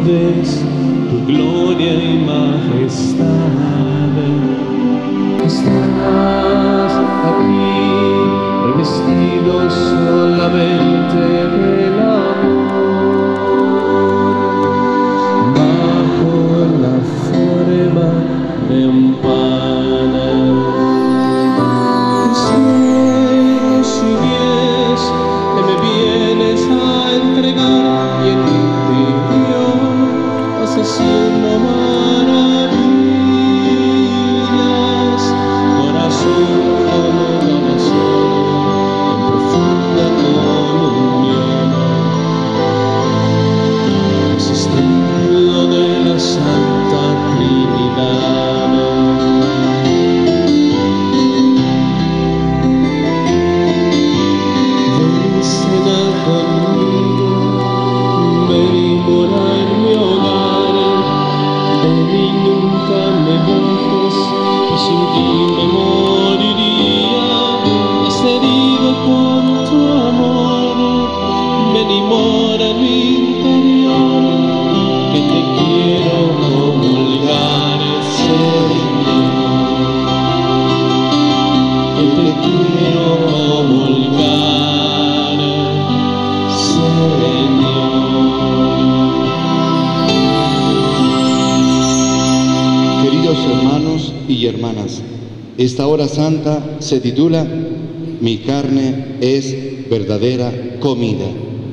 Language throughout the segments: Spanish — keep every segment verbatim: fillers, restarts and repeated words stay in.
virtudes, tu gloria y majestad. Estás aquí, revestido solamente del amor, bajo la forma de un pana. Sueños y diez que me vienes a entregar, y en mi interior vas haciendo maravillas. Corazón con oración, en profunda comunión, existiendo de la Santa Trinidad. Hermanos y hermanas, esta hora santa se titula Mi carne es verdadera comida.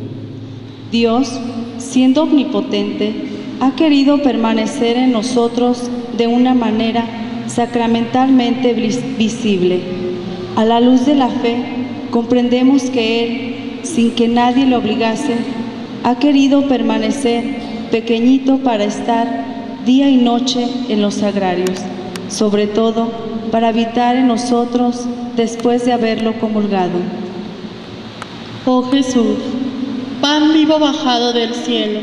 Dios, siendo omnipotente, ha querido permanecer en nosotros de una manera sacramentalmente visible. A la luz de la fe, comprendemos que Él, sin que nadie lo obligase, ha querido permanecer pequeñito para estar día y noche en los sagrarios, sobre todo para habitar en nosotros después de haberlo comulgado. Oh Jesús, pan vivo bajado del cielo,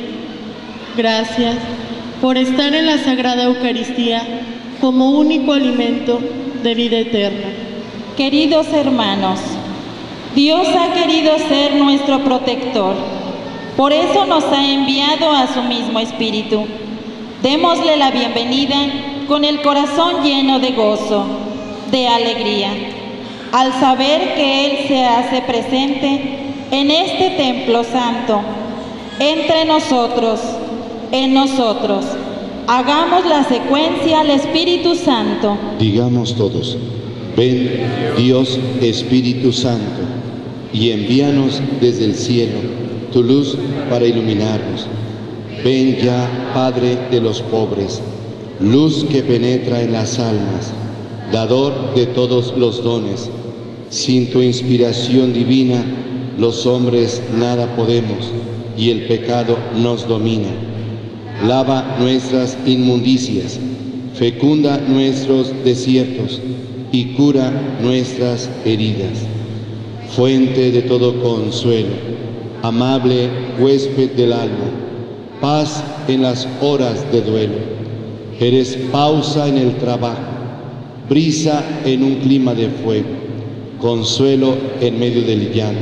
gracias por estar en la Sagrada Eucaristía como único alimento de vida eterna. Queridos hermanos, Dios ha querido ser nuestro protector, por eso nos ha enviado a su mismo Espíritu. Démosle la bienvenida con el corazón lleno de gozo, de alegría, al saber que Él se hace presente en este templo santo, entre nosotros, en nosotros. Hagamos la secuencia al Espíritu Santo. Digamos todos: ven, Dios Espíritu Santo, y envíanos desde el cielo tu luz para iluminarnos. Ven ya, Padre de los pobres, luz que penetra en las almas, dador de todos los dones. Sin tu inspiración divina, los hombres nada podemos, y el pecado nos domina. Lava nuestras inmundicias, fecunda nuestros desiertos, y cura nuestras heridas. Fuente de todo consuelo, amable huésped del alma, paz en las horas de duelo. Eres pausa en el trabajo, brisa en un clima de fuego, consuelo en medio del llanto.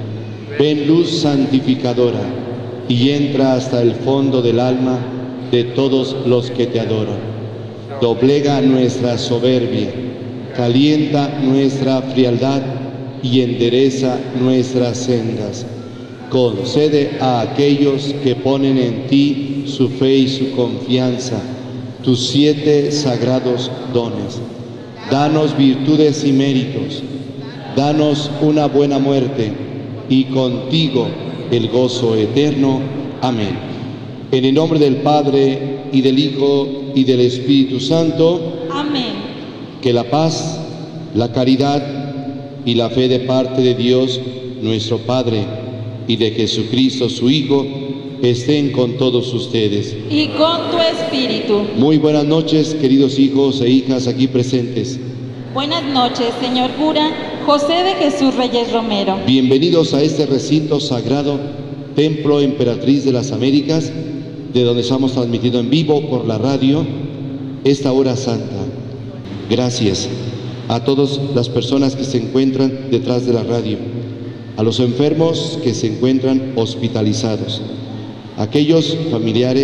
Ven luz santificadora y entra hasta el fondo del alma de todos los que te adoran. Doblega nuestra soberbia, calienta nuestra frialdad y endereza nuestras sendas. Concede a aquellos que ponen en ti su fe y su confianza tus siete sagrados dones. Danos virtudes y méritos, danos una buena muerte y contigo el gozo eterno. Amén. En el nombre del Padre, y del Hijo, y del Espíritu Santo. Amén. Que la paz, la caridad y la fe de parte de Dios, nuestro Padre, y de Jesucristo, su Hijo, estén con todos ustedes. Y con tu espíritu. Muy buenas noches, queridos hijos e hijas aquí presentes. Buenas noches, señor cura José de Jesús Reyes Romero. Bienvenidos a este recinto sagrado, Templo Emperatriz de las Américas, de donde estamos transmitiendo en vivo por la radio esta hora santa. Gracias a todas las personas que se encuentran detrás de la radio, a los enfermos que se encuentran hospitalizados, a aquellos familiares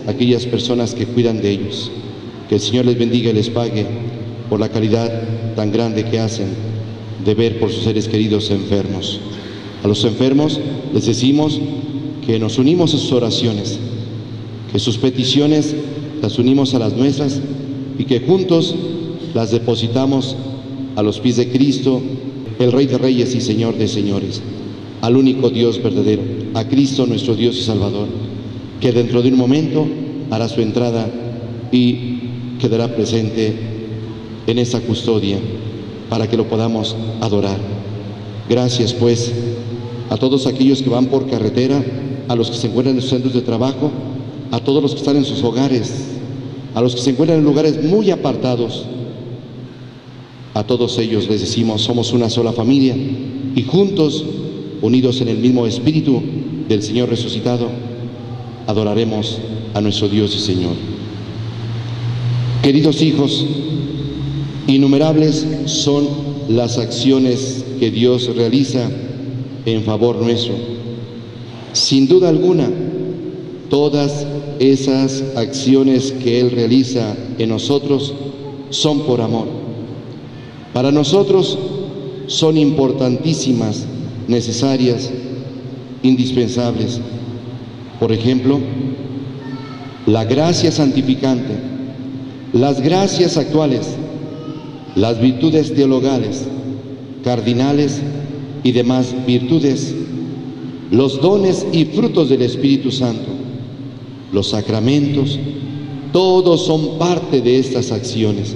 aquellas personas que cuidan de ellos. Que el Señor les bendiga y les pague por la caridad tan grande que hacen de ver por sus seres queridos enfermos. A los enfermos les decimos que nos unimos a sus oraciones, que sus peticiones las unimos a las nuestras y que juntos las depositamos a los pies de Cristo, el Rey de Reyes y Señor de Señores, al único Dios verdadero, a Cristo nuestro Dios y Salvador, que dentro de un momento hará su entrada y quedará presente en esta custodia para que lo podamos adorar. Gracias pues a todos aquellos que van por carretera, a los que se encuentran en sus centros de trabajo, a todos los que están en sus hogares, a los que se encuentran en lugares muy apartados. A todos ellos les decimos, somos una sola familia y juntos, unidos en el mismo espíritu del Señor resucitado, adoraremos a nuestro Dios y Señor. Queridos hijos, innumerables son las acciones que Dios realiza en favor nuestro. Sin duda alguna, todas esas acciones que Él realiza en nosotros son por amor. Para nosotros son importantísimas, necesarias, indispensables. Por ejemplo, la gracia santificante, las gracias actuales, las virtudes teologales, cardinales y demás virtudes, los dones y frutos del Espíritu Santo, los sacramentos, todos son parte de estas acciones.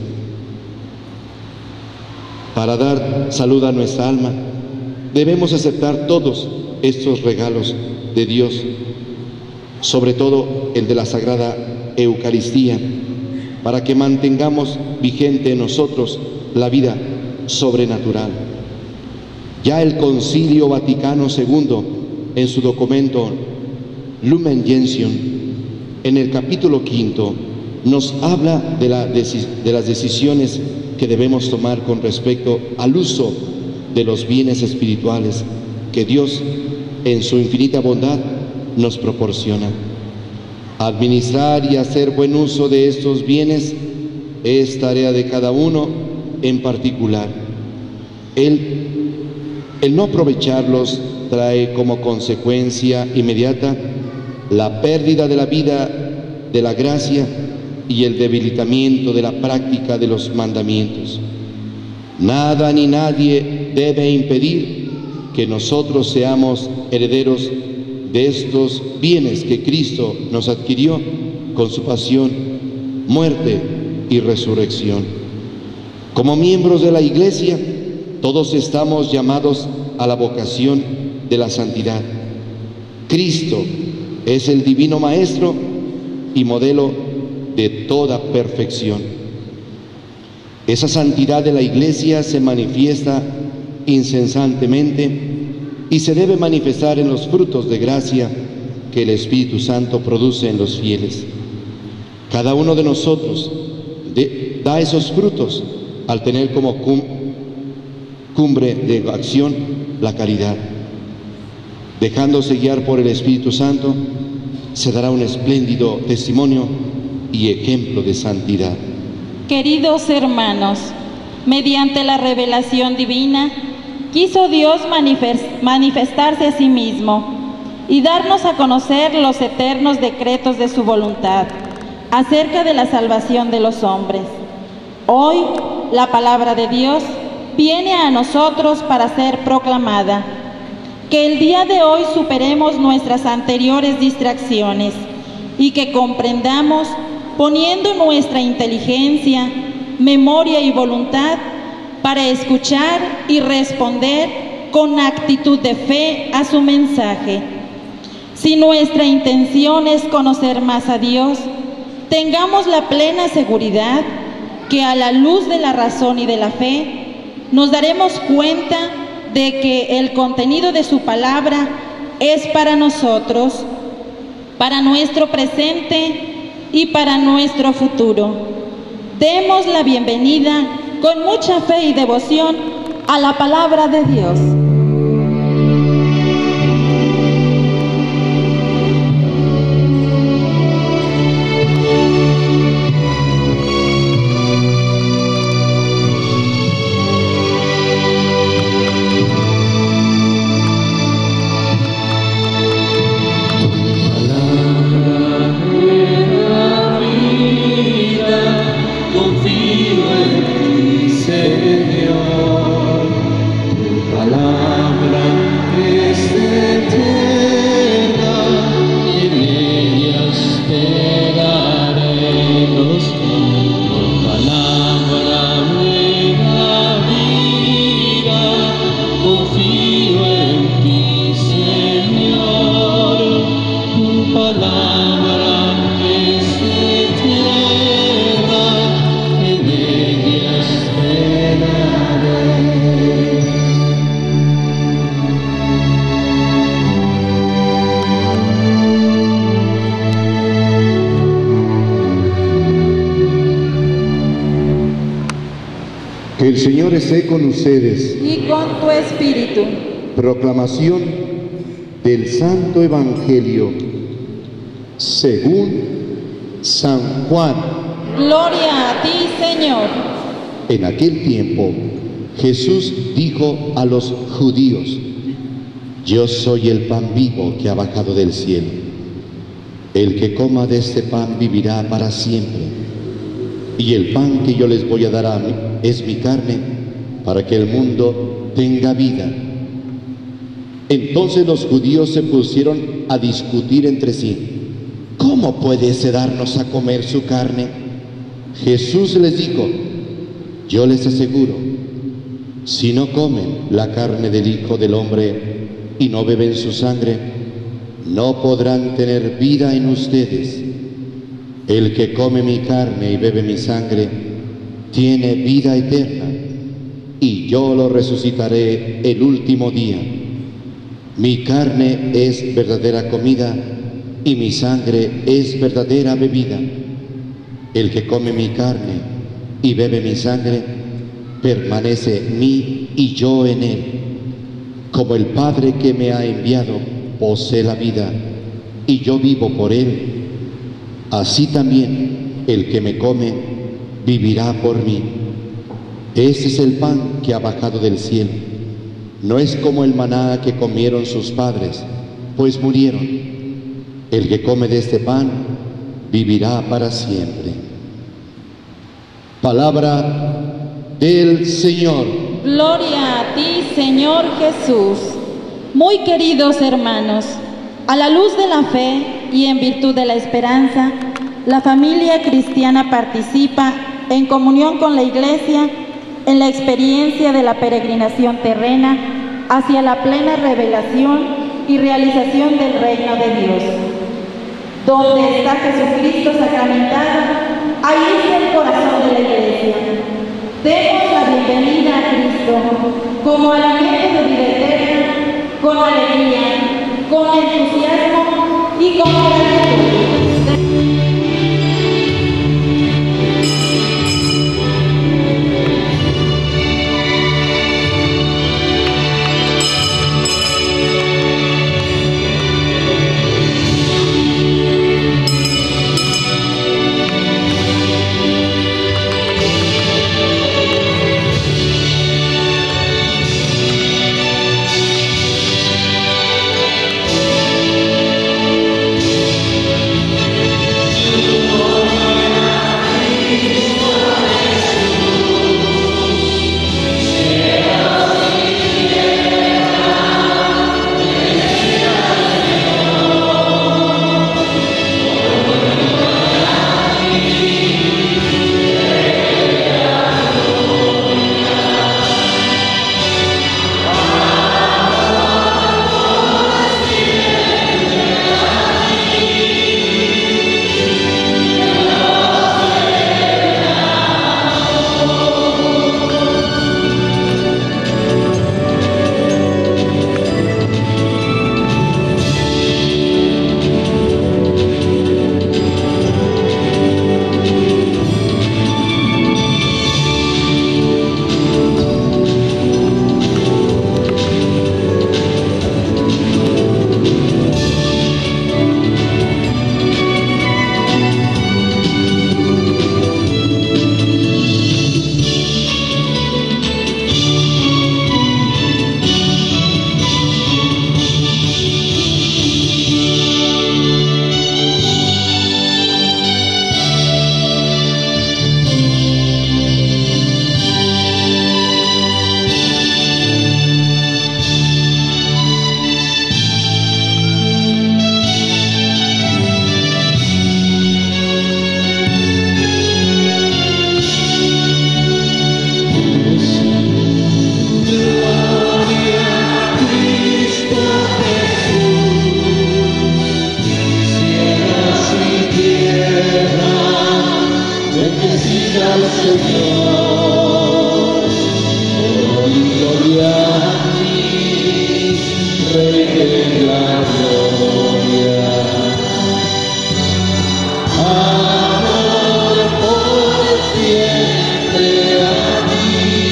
Para dar salud a nuestra alma, debemos aceptar todos estos regalos de Dios, sobre todo el de la Sagrada Eucaristía, para que mantengamos vigente en nosotros la vida sobrenatural. Ya el Concilio Vaticano segundo, en su documento Lumen Gentium, en el capítulo quinto, nos habla de, la de las decisiones que debemos tomar con respecto al uso de los bienes espirituales que Dios, en su infinita bondad, nos proporciona. Administrar y hacer buen uso de estos bienes es tarea de cada uno en particular. El, el no aprovecharlos trae como consecuencia inmediata la pérdida de la vida, de la gracia y el debilitamiento de la práctica de los mandamientos. Nada ni nadie debe impedir que nosotros seamos herederos de estos bienes que Cristo nos adquirió con su pasión, muerte y resurrección. Como miembros de la Iglesia, todos estamos llamados a la vocación de la santidad. Cristo es el divino Maestro y modelo de toda perfección. Esa santidad de la Iglesia se manifiesta incesantemente y se debe manifestar en los frutos de gracia que el Espíritu Santo produce en los fieles. Cada uno de nosotros de, da esos frutos al tener como cum, cumbre de acción la caridad. Dejándose guiar por el Espíritu Santo, se dará un espléndido testimonio y ejemplo de santidad. Queridos hermanos, mediante la revelación divina, quiso Dios manifestarse a sí mismo y darnos a conocer los eternos decretos de su voluntad acerca de la salvación de los hombres. Hoy, la palabra de Dios viene a nosotros para ser proclamada. Que el día de hoy superemos nuestras anteriores distracciones y que comprendamos, poniendo nuestra inteligencia, memoria y voluntad para escuchar y responder con actitud de fe a su mensaje. Si nuestra intención es conocer más a Dios, tengamos la plena seguridad que a la luz de la razón y de la fe nos daremos cuenta de que el contenido de su palabra es para nosotros, para nuestro presente y para nuestro futuro. Demos la bienvenida con mucha fe y devoción a la palabra de Dios. confío en ti, Señor, tu palabra es eterna, en ella esperaré. Que el Señor esté con ustedes. Y con tu espíritu. Proclamación del Santo Evangelio según San Juan. Gloria a ti, Señor. En aquel tiempo, Jesús dijo a los judíos: Yo soy el pan vivo que ha bajado del cielo. El que coma de este pan vivirá para siempre. Y el pan que yo les voy a dar a mí es mi carne, para que el mundo tenga vida. Entonces los judíos se pusieron a discutir entre sí: ¿Cómo puede ese darnos a comer su carne? Jesús les dijo: Yo les aseguro, si no comen la carne del Hijo del Hombre y no beben su sangre, no podrán tener vida en ustedes. El que come mi carne y bebe mi sangre tiene vida eterna, y yo lo resucitaré el último día. Mi carne es verdadera comida y mi sangre es verdadera bebida. El que come mi carne y bebe mi sangre permanece en mí y yo en él. Como el Padre que me ha enviado posee la vida y yo vivo por él, así también el que me come vivirá por mí. Ese es el pan que ha bajado del cielo. No es como el maná que comieron sus padres, pues murieron. El que come de este pan vivirá para siempre. Palabra del Señor. Gloria a ti, Señor Jesús. Muy queridos hermanos, a la luz de la fe y en virtud de la esperanza, la familia cristiana participa en comunión con la Iglesia en la experiencia de la peregrinación terrena hacia la plena revelación y realización del reino de Dios. Donde está Jesucristo sacramentado, ahí está el corazón de la Iglesia. Demos la bienvenida a Cristo como alimento de vida eterna, con alegría, con entusiasmo y con gratitud. Señor. Gloria a ti, Rey de la gloria. Amor por siempre a ti,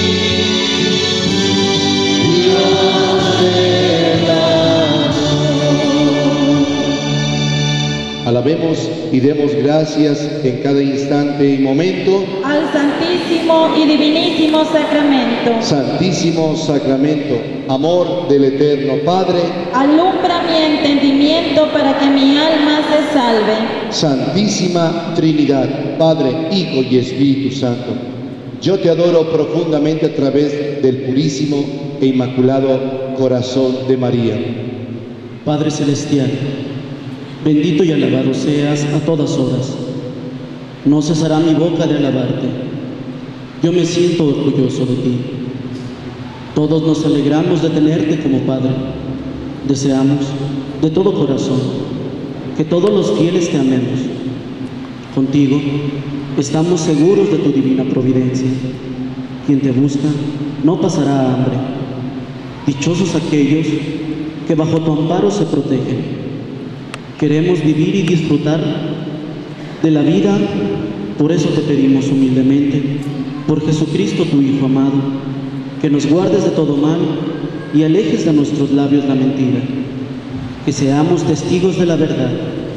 Dios del amor. Alabemos y demos gracias en cada instante y momento al Santísimo y Divinísimo Sacramento. Santísimo Sacramento, amor del Eterno Padre, Alumbra mi entendimiento para que mi alma se salve. Santísima Trinidad, Padre, Hijo y Espíritu Santo, yo te adoro profundamente a través del purísimo e inmaculado corazón de María. Padre Celestial, bendito y alabado seas a todas horas. No cesará mi boca de alabarte. Yo me siento orgulloso de ti. Todos nos alegramos de tenerte como Padre. Deseamos de todo corazón que todos los fieles te amemos. Contigo estamos seguros de tu divina providencia. Quien te busca no pasará hambre. Dichosos aquellos que bajo tu amparo se protegen. Queremos vivir y disfrutar de la vida, por eso te pedimos humildemente, por Jesucristo tu Hijo amado, que nos guardes de todo mal y alejes de nuestros labios la mentira, que seamos testigos de la verdad.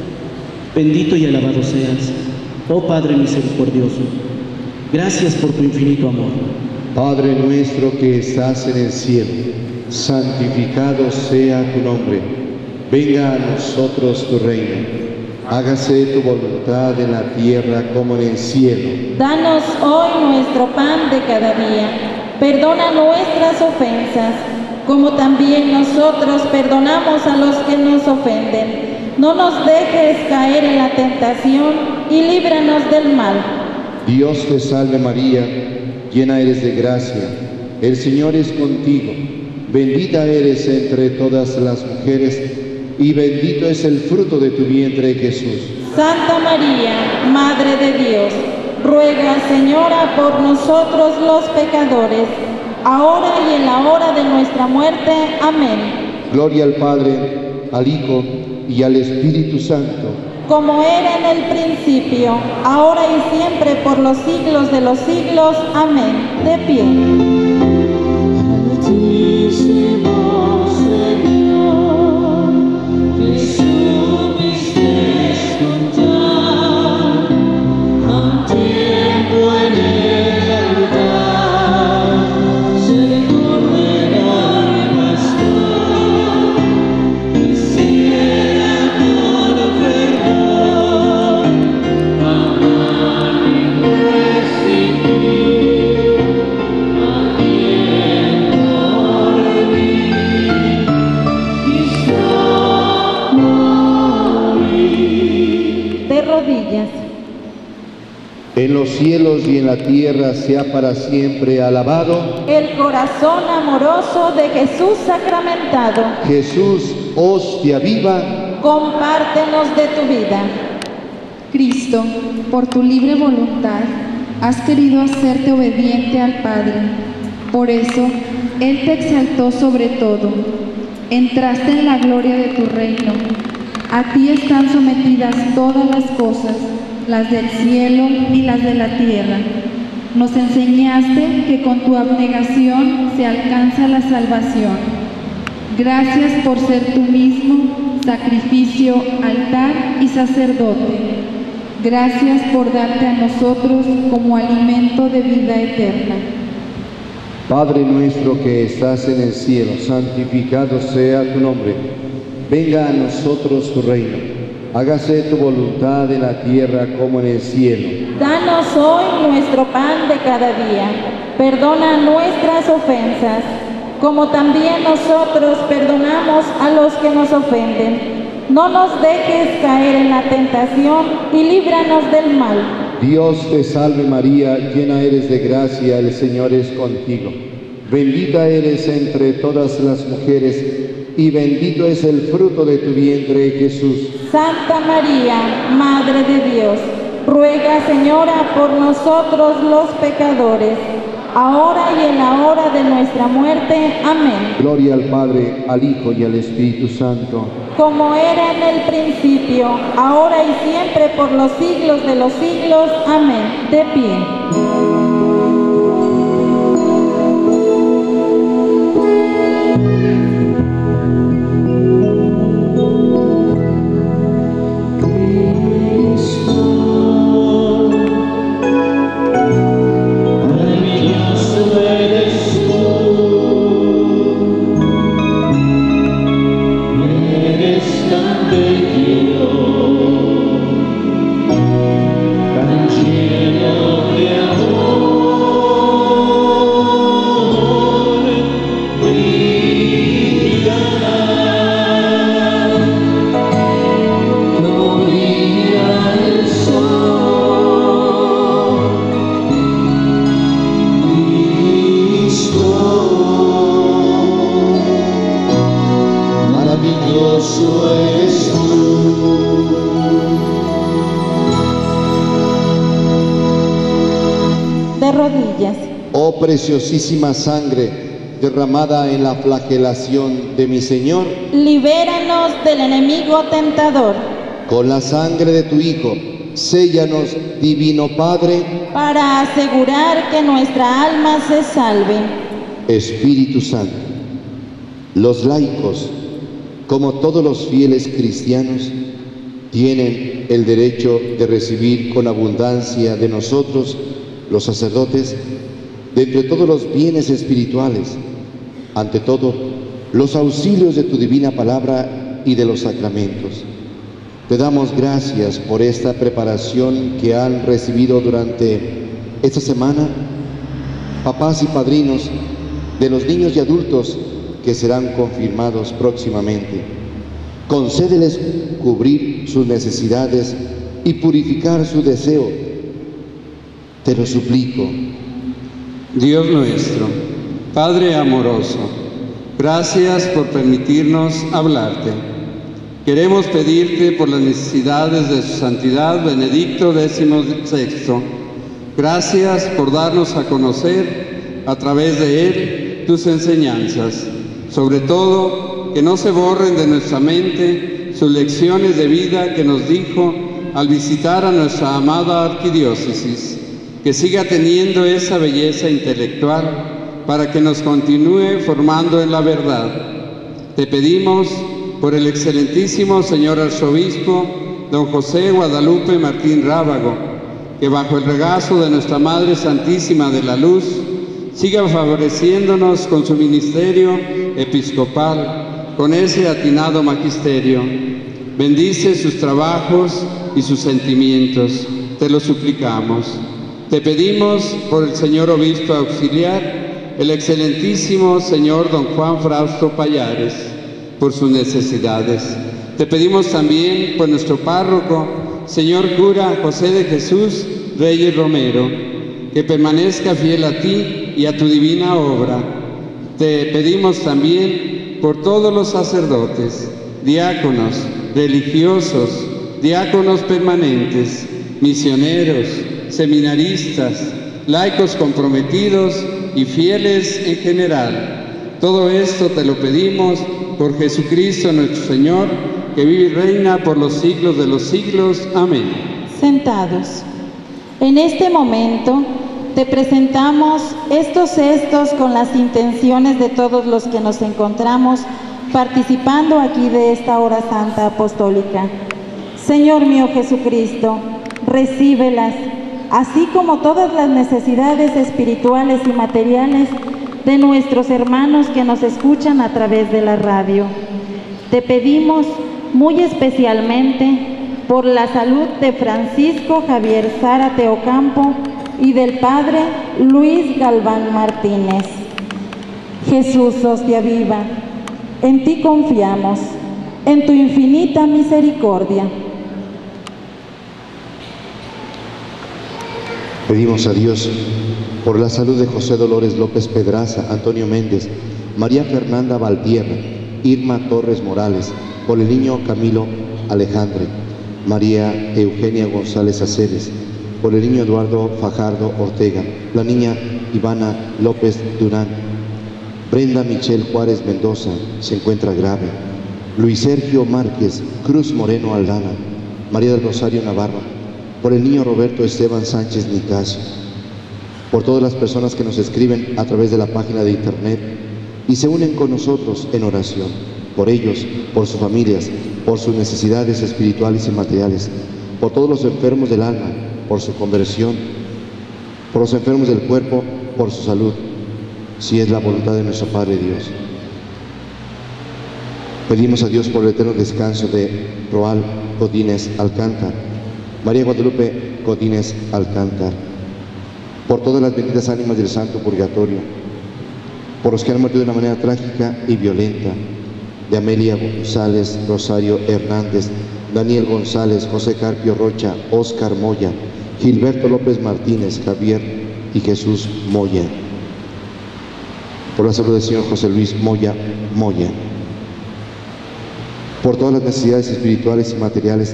Bendito y alabado seas, oh Padre misericordioso. Gracias por tu infinito amor. Padre nuestro que estás en el cielo, santificado sea tu nombre. Venga a nosotros tu reino. Hágase tu voluntad en la tierra como en el cielo. Danos hoy nuestro pan de cada día. Perdona nuestras ofensas, como también nosotros perdonamos a los que nos ofenden. No nos dejes caer en la tentación y líbranos del mal. Dios te salve María, llena eres de gracia. El Señor es contigo. Bendita eres entre todas las mujeres, y bendito es el fruto de tu vientre, Jesús. Santa María, Madre de Dios, ruega, Señora, por nosotros los pecadores, ahora y en la hora de nuestra muerte. Amén. Gloria al Padre, al Hijo y al Espíritu Santo. Como era en el principio, ahora y siempre, por los siglos de los siglos. Amén. De pie. En los cielos y en la tierra sea para siempre alabado el corazón amoroso de Jesús sacramentado. Jesús, hostia viva, compártenos de tu vida. Cristo, por tu libre voluntad, has querido hacerte obediente al Padre. Por eso, Él te exaltó sobre todo. Entraste en la gloria de tu reino. A ti están sometidas todas las cosas, las del cielo y las de la tierra. Nos enseñaste que con tu abnegación se alcanza la salvación. Gracias por ser tú mismo sacrificio, altar y sacerdote. Gracias por darte a nosotros como alimento de vida eterna. Padre nuestro que estás en el cielo, santificado sea tu nombre. Venga a nosotros tu reino. Hágase tu voluntad en la tierra como en el cielo. Danos hoy nuestro pan de cada día. Perdona nuestras ofensas, como también nosotros perdonamos a los que nos ofenden. No nos dejes caer en la tentación y líbranos del mal. Dios te salve María, llena eres de gracia, el Señor es contigo. Bendita eres entre todas las mujeres, y bendito es el fruto de tu vientre, Jesús. Santa María, Madre de Dios, ruega, Señora, por nosotros los pecadores, ahora y en la hora de nuestra muerte. Amén. Gloria al Padre, al Hijo y al Espíritu Santo. Como era en el principio, ahora y siempre, por los siglos de los siglos. Amén. De pie. Oh preciosísima sangre derramada en la flagelación de mi Señor, libéranos del enemigo tentador. Con la sangre de tu Hijo, séllanos, Divino Padre, para asegurar que nuestra alma se salve. Espíritu Santo, los laicos, como todos los fieles cristianos, tienen el derecho de recibir con abundancia de nosotros, los sacerdotes, de entre todos los bienes espirituales, ante todo, los auxilios de tu divina palabra y de los sacramentos. Te damos gracias por esta preparación que han recibido durante esta semana, papás y padrinos de los niños y adultos que serán confirmados próximamente. Concédeles cubrir sus necesidades y purificar su deseo. Te lo suplico. Dios nuestro, Padre amoroso, gracias por permitirnos hablarte. Queremos pedirte por las necesidades de su santidad Benedicto dieciséis. Gracias por darnos a conocer a través de él tus enseñanzas. Sobre todo, que no se borren de nuestra mente sus lecciones de vida que nos dijo al visitar a nuestra amada arquidiócesis. Que siga teniendo esa belleza intelectual para que nos continúe formando en la verdad. Te pedimos por el excelentísimo señor arzobispo don José Guadalupe Martín Rábago, que bajo el regazo de nuestra Madre Santísima de la Luz siga favoreciéndonos con su ministerio episcopal, con ese atinado magisterio. Bendice sus trabajos y sus sentimientos, te lo suplicamos. Te pedimos por el señor obispo auxiliar, el excelentísimo señor don Juan Frausto Payares, por sus necesidades. Te pedimos también por nuestro párroco, señor cura José de Jesús Reyes Romero, que permanezca fiel a ti y a tu divina obra. Te pedimos también por todos los sacerdotes, diáconos, religiosos, diáconos permanentes, misioneros, seminaristas, laicos comprometidos y fieles en general. Todo esto te lo pedimos por Jesucristo nuestro Señor, que vive y reina por los siglos de los siglos. Amén. Sentados. En este momento te presentamos estos cestos con las intenciones de todos los que nos encontramos participando aquí de esta hora santa apostólica. Señor mío Jesucristo, recíbelas, así como todas las necesidades espirituales y materiales de nuestros hermanos que nos escuchan a través de la radio. Te pedimos muy especialmente por la salud de Francisco Javier Zárate Ocampo y del Padre Luis Galván Martínez. Jesús, hostia viva, en ti confiamos, en tu infinita misericordia. Pedimos a Dios por la salud de José Dolores López Pedraza, Antonio Méndez, María Fernanda Valtierra, Irma Torres Morales, por el niño Camilo Alejandre, María Eugenia González Aceves, por el niño Eduardo Fajardo Ortega, la niña Ivana López Durán, Brenda Michelle Juárez Mendoza, se encuentra grave, Luis Sergio Márquez Cruz Moreno Aldana, María del Rosario Navarro, por el niño Roberto Esteban Sánchez Nicasio, por todas las personas que nos escriben a través de la página de internet y se unen con nosotros en oración, por ellos, por sus familias, por sus necesidades espirituales y materiales, por todos los enfermos del alma, por su conversión, por los enfermos del cuerpo, por su salud, si es la voluntad de nuestro Padre Dios. Pedimos a Dios por el eterno descanso de Roal Godínez Alcántar, María Guadalupe Godínez Alcántar, por todas las benditas ánimas del Santo Purgatorio, por los que han muerto de una manera trágica y violenta, de Amelia González, Rosario Hernández, Daniel González, José Carpio Rocha, Óscar Moya, Gilberto López Martínez, Javier y Jesús Moya, por la salud del señor José Luis Moya Moya, por todas las necesidades espirituales y materiales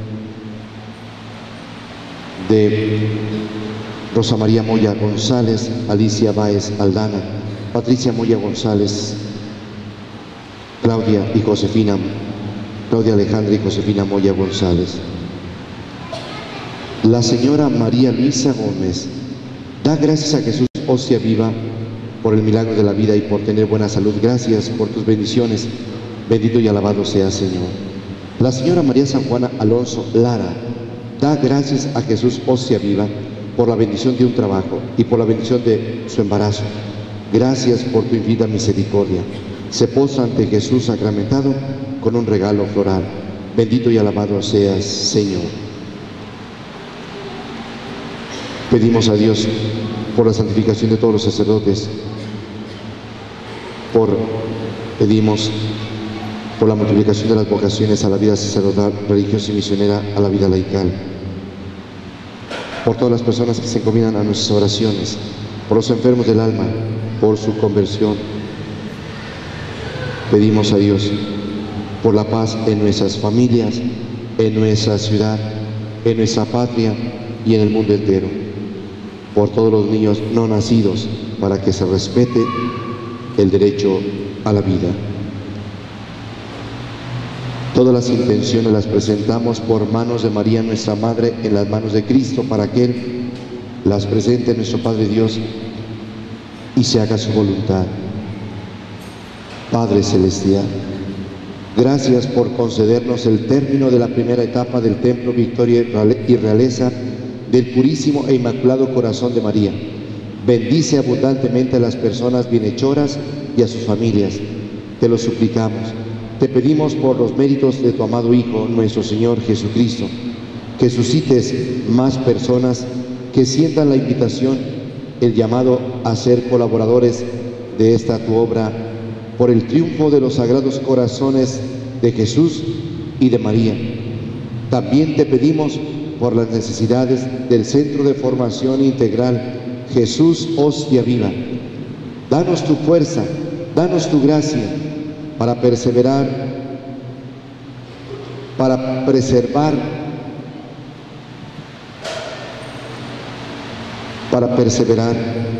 de Rosa María Moya González, Alicia Báez Aldana, Patricia Moya González, Claudia y Josefina, Claudia Alejandra y Josefina Moya González. La señora María Luisa Gómez da gracias a Jesús hostia viva por el milagro de la vida y por tener buena salud. Gracias por tus bendiciones. Bendito y alabado sea, Señor. La señora María San Juana Alonso Lara da gracias a Jesús hostia viva por la bendición de un trabajo y por la bendición de su embarazo. Gracias por tu infinita misericordia. Se posa ante Jesús sacramentado con un regalo floral. Bendito y alabado seas, Señor. Pedimos a Dios por la santificación de todos los sacerdotes, por, pedimos por la multiplicación de las vocaciones a la vida sacerdotal, religiosa y misionera, a la vida laical, por todas las personas que se encomiendan a nuestras oraciones, por los enfermos del alma, por su conversión. Pedimos a Dios por la paz en nuestras familias, en nuestra ciudad, en nuestra patria y en el mundo entero, por todos los niños no nacidos, para que se respete el derecho a la vida. Todas las intenciones las presentamos por manos de María, nuestra Madre, en las manos de Cristo, para que Él las presente, nuestro Padre Dios, y se haga su voluntad. Padre Celestial, gracias por concedernos el término de la primera etapa del Templo Victoria y Realeza del Purísimo e Inmaculado Corazón de María. Bendice abundantemente a las personas bienhechoras y a sus familias. Te lo suplicamos. Te pedimos por los méritos de tu amado Hijo, nuestro Señor Jesucristo, que suscites más personas que sientan la invitación, el llamado a ser colaboradores de esta tu obra, por el triunfo de los sagrados corazones de Jesús y de María. También te pedimos por las necesidades del Centro de Formación Integral Jesús Hostia Viva. Danos tu fuerza, danos tu gracia para perseverar, para preservar, para perseverar.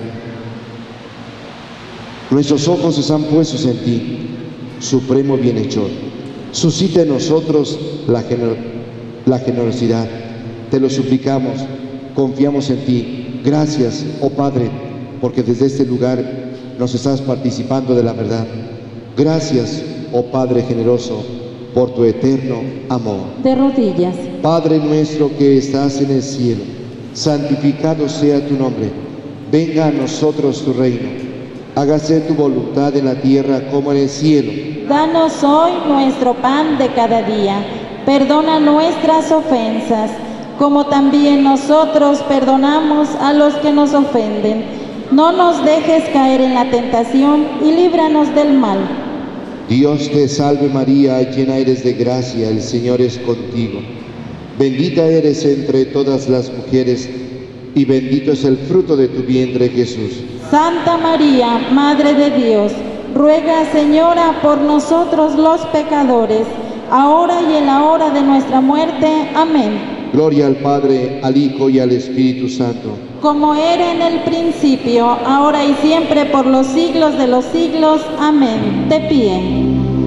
Nuestros ojos están puestos en ti, Supremo Bienhechor. Suscita en nosotros la, gener la generosidad. Te lo suplicamos, confiamos en ti. Gracias, oh Padre, porque desde este lugar nos estás participando de la verdad. Gracias, oh Padre generoso, por tu eterno amor. De rodillas. Padre nuestro que estás en el cielo, santificado sea tu nombre. Venga a nosotros tu reino. Hágase tu voluntad en la tierra como en el cielo. Danos hoy nuestro pan de cada día. Perdona nuestras ofensas, como también nosotros perdonamos a los que nos ofenden. No nos dejes caer en la tentación y líbranos del mal. Dios te salve María, llena eres de gracia, el Señor es contigo. Bendita eres entre todas las mujeres, y bendito es el fruto de tu vientre, Jesús. Santa María, Madre de Dios, ruega, Señora, por nosotros los pecadores, ahora y en la hora de nuestra muerte. Amén. Gloria al Padre, al Hijo y al Espíritu Santo. Como era en el principio, ahora y siempre, por los siglos de los siglos. Amén. De pie.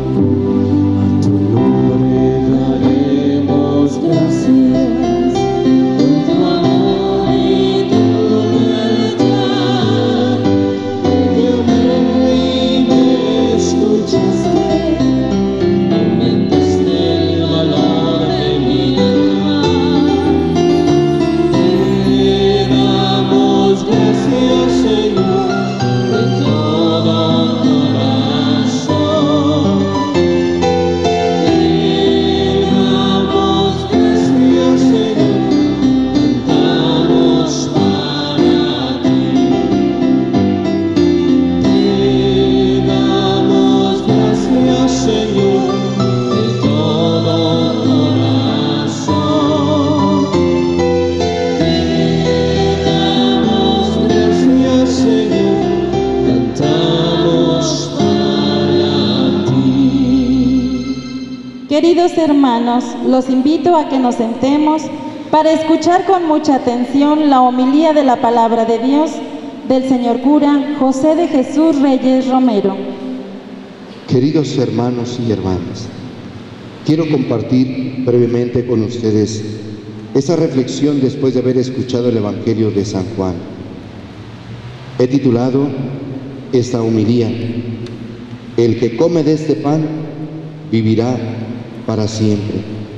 Queridos hermanos, los invito a que nos sentemos para escuchar con mucha atención la homilía de la palabra de Dios del señor cura José de Jesús Reyes Romero. Queridos hermanos y hermanas, quiero compartir brevemente con ustedes esa reflexión después de haber escuchado el Evangelio de San Juan. He titulado esta homilía: El que come de este pan vivirá para siempre.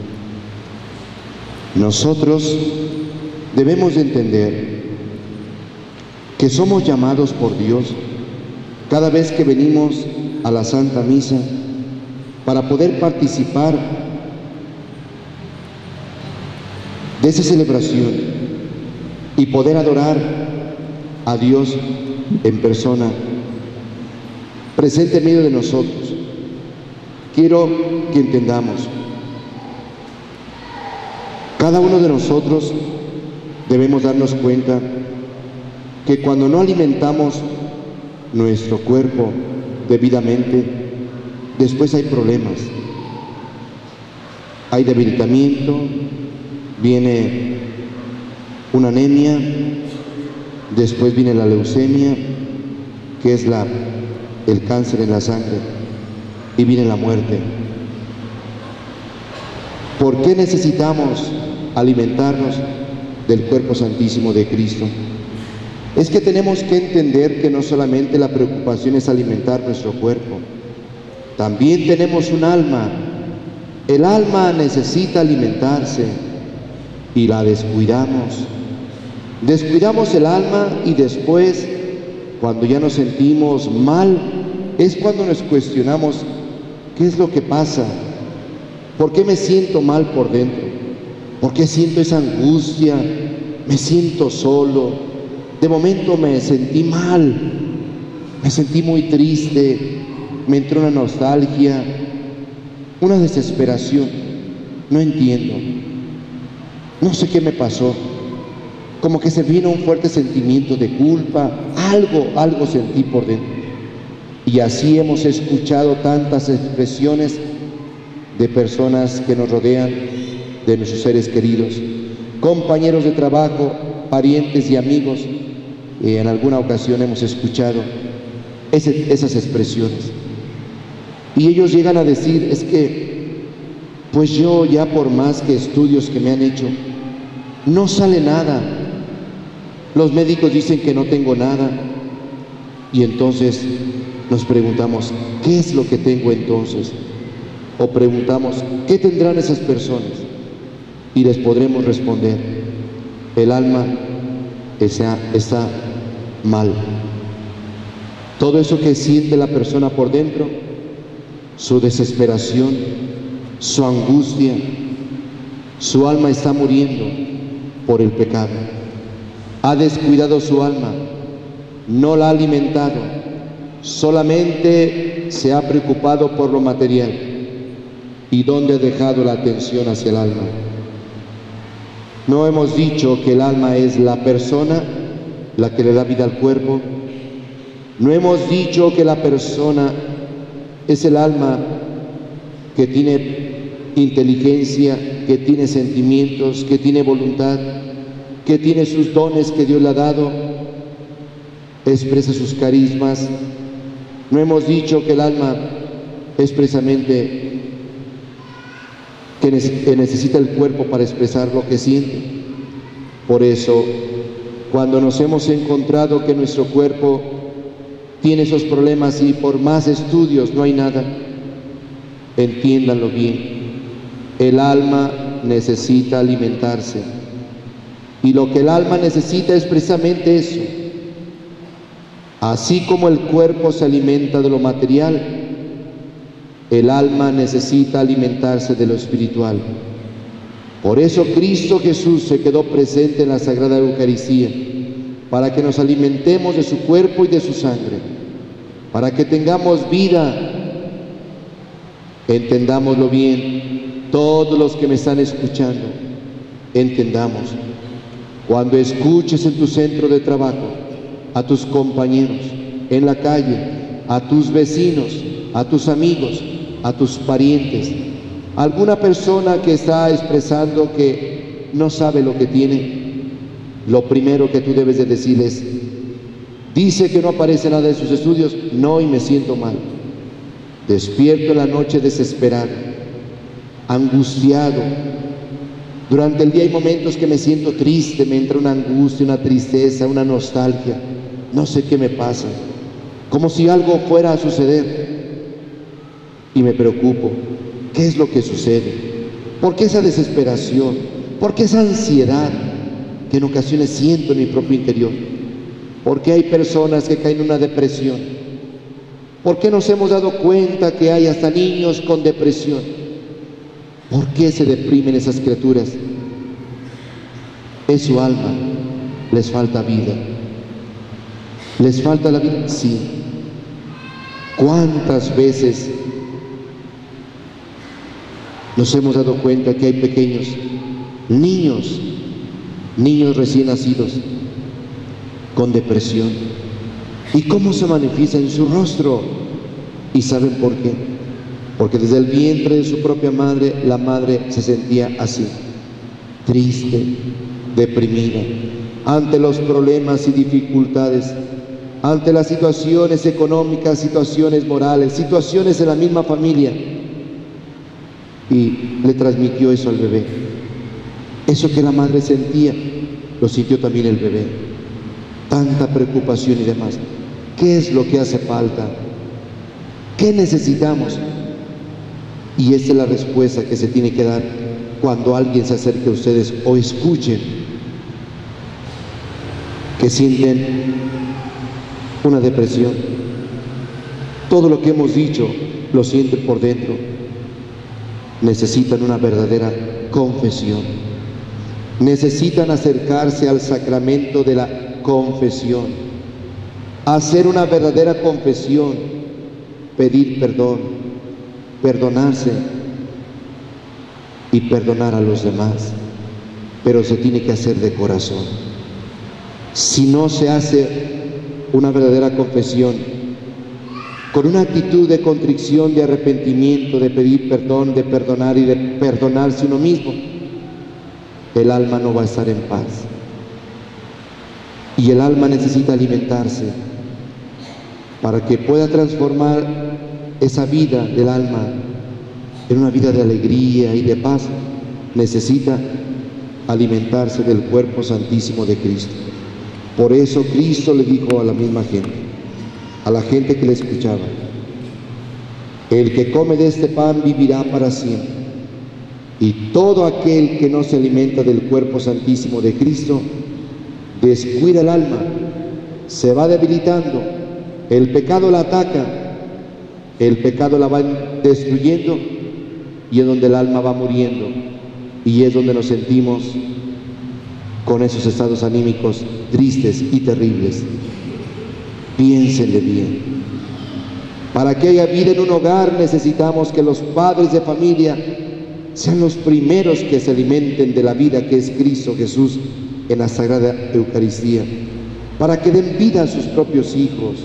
Nosotros debemos de entender que somos llamados por Dios cada vez que venimos a la Santa Misa para poder participar de esa celebración y poder adorar a Dios en persona, presente en medio de nosotros. Quiero que entendamos, cada uno de nosotros debemos darnos cuenta que cuando no alimentamos nuestro cuerpo debidamente, después hay problemas, hay debilitamiento, viene una anemia, después viene la leucemia, que es la, el cáncer en la sangre, y viene la muerte. ¿Por qué necesitamos alimentarnos del cuerpo santísimo de Cristo? Es que tenemos que entender que no solamente la preocupación es alimentar nuestro cuerpo, también tenemos un alma. El alma necesita alimentarse y la descuidamos. Descuidamos el alma y después, cuando ya nos sentimos mal, es cuando nos cuestionamos: ¿qué es lo que pasa? ¿Por qué me siento mal por dentro? ¿Por qué siento esa angustia? Me siento solo. De momento me sentí mal, me sentí muy triste, me entró una nostalgia, una desesperación. No entiendo, no sé qué me pasó. Como que se vino un fuerte sentimiento de culpa, algo, algo sentí por dentro. Y así hemos escuchado tantas expresiones de personas que nos rodean, de nuestros seres queridos, compañeros de trabajo, parientes y amigos. Eh, en alguna ocasión hemos escuchado ese, esas expresiones. Y ellos llegan a decir: es que, pues yo ya por más que estudios que me han hecho, no sale nada. Los médicos dicen que no tengo nada. Y entonces nos preguntamos: ¿qué es lo que tengo entonces? O preguntamos: ¿qué tendrán esas personas? Y les podremos responder: el alma está, está mal. Todo eso que siente la persona por dentro, su desesperación, su angustia, su alma está muriendo por el pecado. Ha descuidado su alma, no la ha alimentado, solamente se ha preocupado por lo material. ¿Y dónde ha dejado la atención hacia el alma? No hemos dicho que el alma es la persona la que le da vida al cuerpo. No hemos dicho que la persona es el alma que tiene inteligencia, que tiene sentimientos, que tiene voluntad, que tiene sus dones que Dios le ha dado, expresa sus carismas. No hemos dicho que el alma es precisamente que necesita el cuerpo para expresar lo que siente. Por eso, cuando nos hemos encontrado que nuestro cuerpo tiene esos problemas y por más estudios no hay nada, entiéndanlo bien. El alma necesita alimentarse. Y lo que el alma necesita es precisamente eso. Así como el cuerpo se alimenta de lo material, el alma necesita alimentarse de lo espiritual. Por eso Cristo Jesús se quedó presente en la Sagrada Eucaristía, para que nos alimentemos de su cuerpo y de su sangre, para que tengamos vida. Entendámoslo bien, todos los que me están escuchando, entendamos. Cuando escuches en tu centro de trabajo, a tus compañeros, en la calle, a tus vecinos, a tus amigos, a tus parientes, alguna persona que está expresando que no sabe lo que tiene, lo primero que tú debes de decir es: dice que no aparece nada en sus estudios, no, y me siento mal. Despierto en la noche desesperado, angustiado. Durante el día hay momentos que me siento triste, me entra una angustia, una tristeza, una nostalgia. No sé qué me pasa, como si algo fuera a suceder. Y me preocupo. ¿Qué es lo que sucede? ¿Por qué esa desesperación? ¿Por qué esa ansiedad que en ocasiones siento en mi propio interior? ¿Por qué hay personas que caen en una depresión? ¿Por qué nos hemos dado cuenta que hay hasta niños con depresión? ¿Por qué se deprimen esas criaturas? En su alma les falta vida. ¿Les falta la vida? Sí. ¿Cuántas veces nos hemos dado cuenta que hay pequeños niños, niños recién nacidos, con depresión? ¿Y cómo se manifiesta en su rostro? ¿Y saben por qué? Porque desde el vientre de su propia madre, la madre se sentía así, triste, deprimida, ante los problemas y dificultades, ante las situaciones económicas, situaciones morales, situaciones en la misma familia. Y le transmitió eso al bebé. Eso que la madre sentía, lo sintió también el bebé. Tanta preocupación y demás. ¿Qué es lo que hace falta? ¿Qué necesitamos? Y esa es la respuesta que se tiene que dar cuando alguien se acerque a ustedes o escuchen que sienten una depresión. Todo lo que hemos dicho lo sienten por dentro. Necesitan una verdadera confesión. Necesitan acercarse al sacramento de la confesión, hacer una verdadera confesión, pedir perdón, perdonarse y perdonar a los demás, pero se tiene que hacer de corazón. Si no se hace una verdadera confesión con una actitud de contrición, de arrepentimiento, de pedir perdón, de perdonar y de perdonarse uno mismo, el alma no va a estar en paz. Y el alma necesita alimentarse para que pueda transformar esa vida del alma en una vida de alegría y de paz. Necesita alimentarse del cuerpo santísimo de Cristo. Por eso Cristo le dijo a la misma gente, a la gente que le escuchaba: el que come de este pan vivirá para siempre, y todo aquel que no se alimenta del cuerpo santísimo de Cristo descuida el alma, se va debilitando, el pecado la ataca, el pecado la va destruyendo, y es donde el alma va muriendo, y es donde nos sentimos con esos estados anímicos tristes y terribles. Piénsenle bien. Para que haya vida en un hogar necesitamos que los padres de familia sean los primeros que se alimenten de la vida que es Cristo Jesús en la Sagrada Eucaristía, para que den vida a sus propios hijos,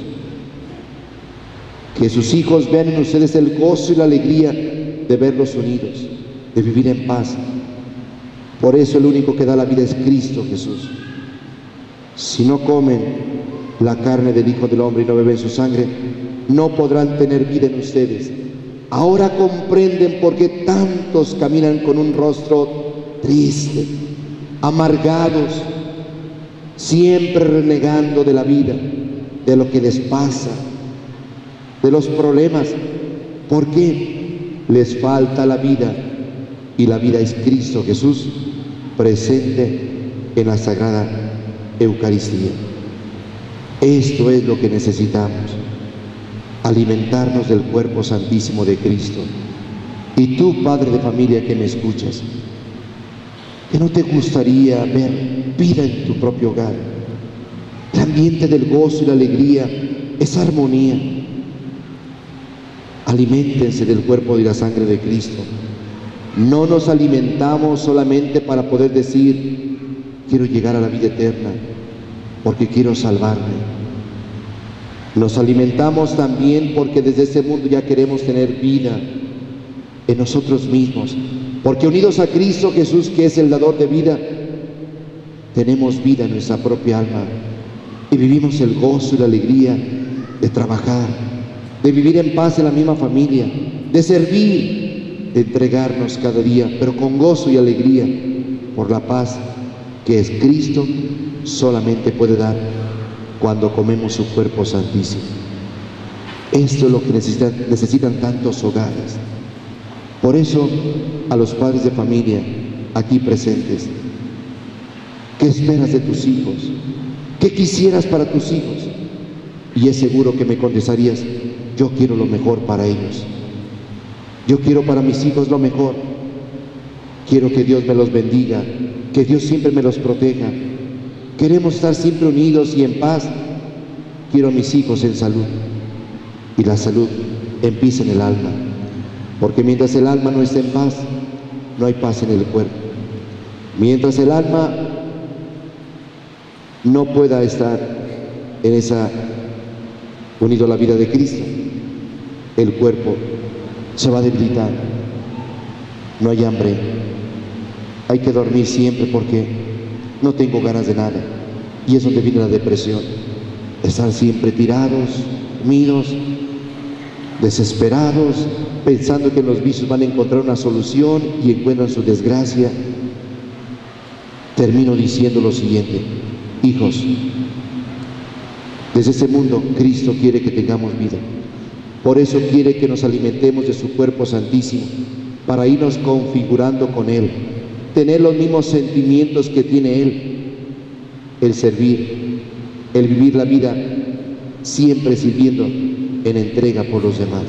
que sus hijos vean en ustedes el gozo y la alegría de verlos unidos, de vivir en paz. Por eso el único que da la vida es Cristo Jesús. Si no comen la carne del Hijo del Hombre y no beben su sangre, no podrán tener vida en ustedes. Ahora comprenden por qué tantos caminan con un rostro triste, amargados, siempre renegando de la vida, de lo que les pasa, de los problemas. ¿Por qué? Les falta la vida, y la vida es Cristo Jesús presente en la Sagrada Eucaristía. Esto es lo que necesitamos, alimentarnos del cuerpo santísimo de Cristo. Y tú, padre de familia que me escuchas, ¿que no te gustaría ver vida en tu propio hogar? El ambiente del gozo y la alegría, esa armonía. Aliméntense del cuerpo y la sangre de Cristo. No nos alimentamos solamente para poder decir, quiero llegar a la vida eterna, porque quiero salvarme. Nos alimentamos también porque desde este mundo ya queremos tener vida en nosotros mismos, porque unidos a Cristo Jesús, que es el dador de vida, tenemos vida en nuestra propia alma y vivimos el gozo y la alegría de trabajar, de vivir en paz en la misma familia, de servir, de entregarnos cada día, pero con gozo y alegría, por la paz que es Cristo solamente puede dar cuando comemos su cuerpo santísimo. Esto es lo que necesitan, necesitan tantos hogares. Por eso, a los padres de familia aquí presentes, ¿qué esperas de tus hijos? ¿Qué quisieras para tus hijos? Y es seguro que me contestarías, yo quiero lo mejor para ellos. Yo quiero para mis hijos lo mejor. Quiero que Dios me los bendiga, que Dios siempre me los proteja. Queremos estar siempre unidos y en paz. Quiero a mis hijos en salud. Y la salud empieza en el alma. Porque mientras el alma no esté en paz, no hay paz en el cuerpo. Mientras el alma no pueda estar en esa unido a la vida de Cristo, el cuerpo se va a debilitar. No hay hambre. Hay que dormir siempre porque no tengo ganas de nada. Y es donde viene la depresión. Estar siempre tirados, dormidos, desesperados, pensando que en los vicios van a encontrar una solución y encuentran su desgracia. Termino diciendo lo siguiente: hijos, desde este mundo Cristo quiere que tengamos vida. Por eso quiere que nos alimentemos de su cuerpo santísimo, para irnos configurando con Él, tener los mismos sentimientos que tiene Él, el servir, el vivir la vida siempre sirviendo en entrega por los demás.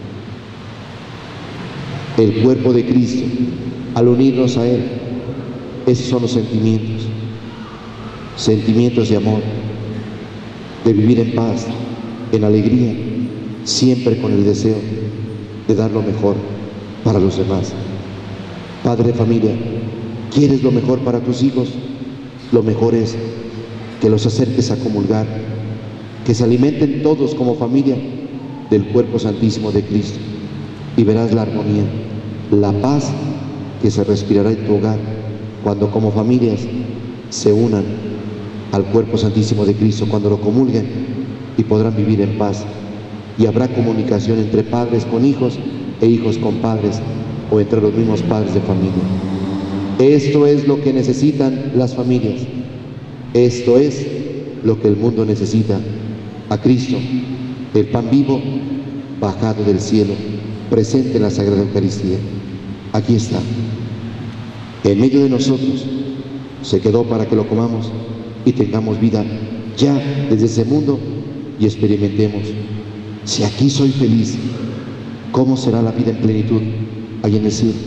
El cuerpo de Cristo, al unirnos a Él, esos son los sentimientos, sentimientos de amor, de vivir en paz, en alegría, siempre con el deseo de dar lo mejor para los demás. Padre de familia, ¿quieres lo mejor para tus hijos? Lo mejor es que los acerques a comulgar, que se alimenten todos como familia del cuerpo santísimo de Cristo, y verás la armonía, la paz que se respirará en tu hogar cuando como familias se unan al cuerpo santísimo de Cristo, cuando lo comulguen, y podrán vivir en paz. Y habrá comunicación entre padres con hijos e hijos con padres, o entre los mismos padres de familia. Esto es lo que necesitan las familias. Esto es lo que el mundo necesita. A Cristo, el pan vivo, bajado del cielo, presente en la Sagrada Eucaristía. Aquí está, en medio de nosotros, se quedó para que lo comamos y tengamos vida ya desde ese mundo y experimentemos. Si aquí soy feliz, ¿cómo será la vida en plenitud allá en el cielo?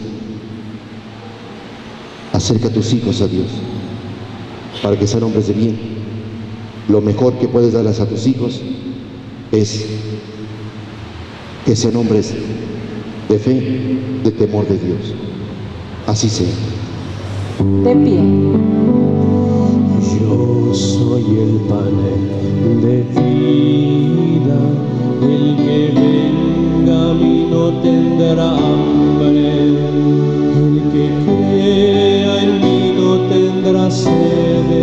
Acerca a tus hijos a Dios, para que sean hombres de bien. Lo mejor que puedes darles a tus hijos es que sean hombres de fe, de temor de Dios. Así sea. De pie. Yo soy el pan de vida, el que venga a mí no tendrá hambre, el sede,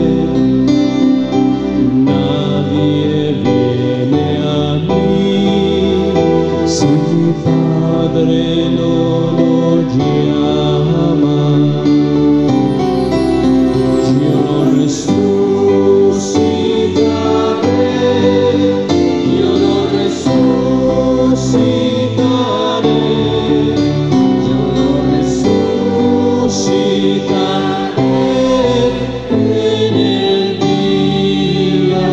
nadie viene a mí si mi Padre no lo llama. Yo lo resucitaré, yo lo resucitaré, yo lo resucitaré en el día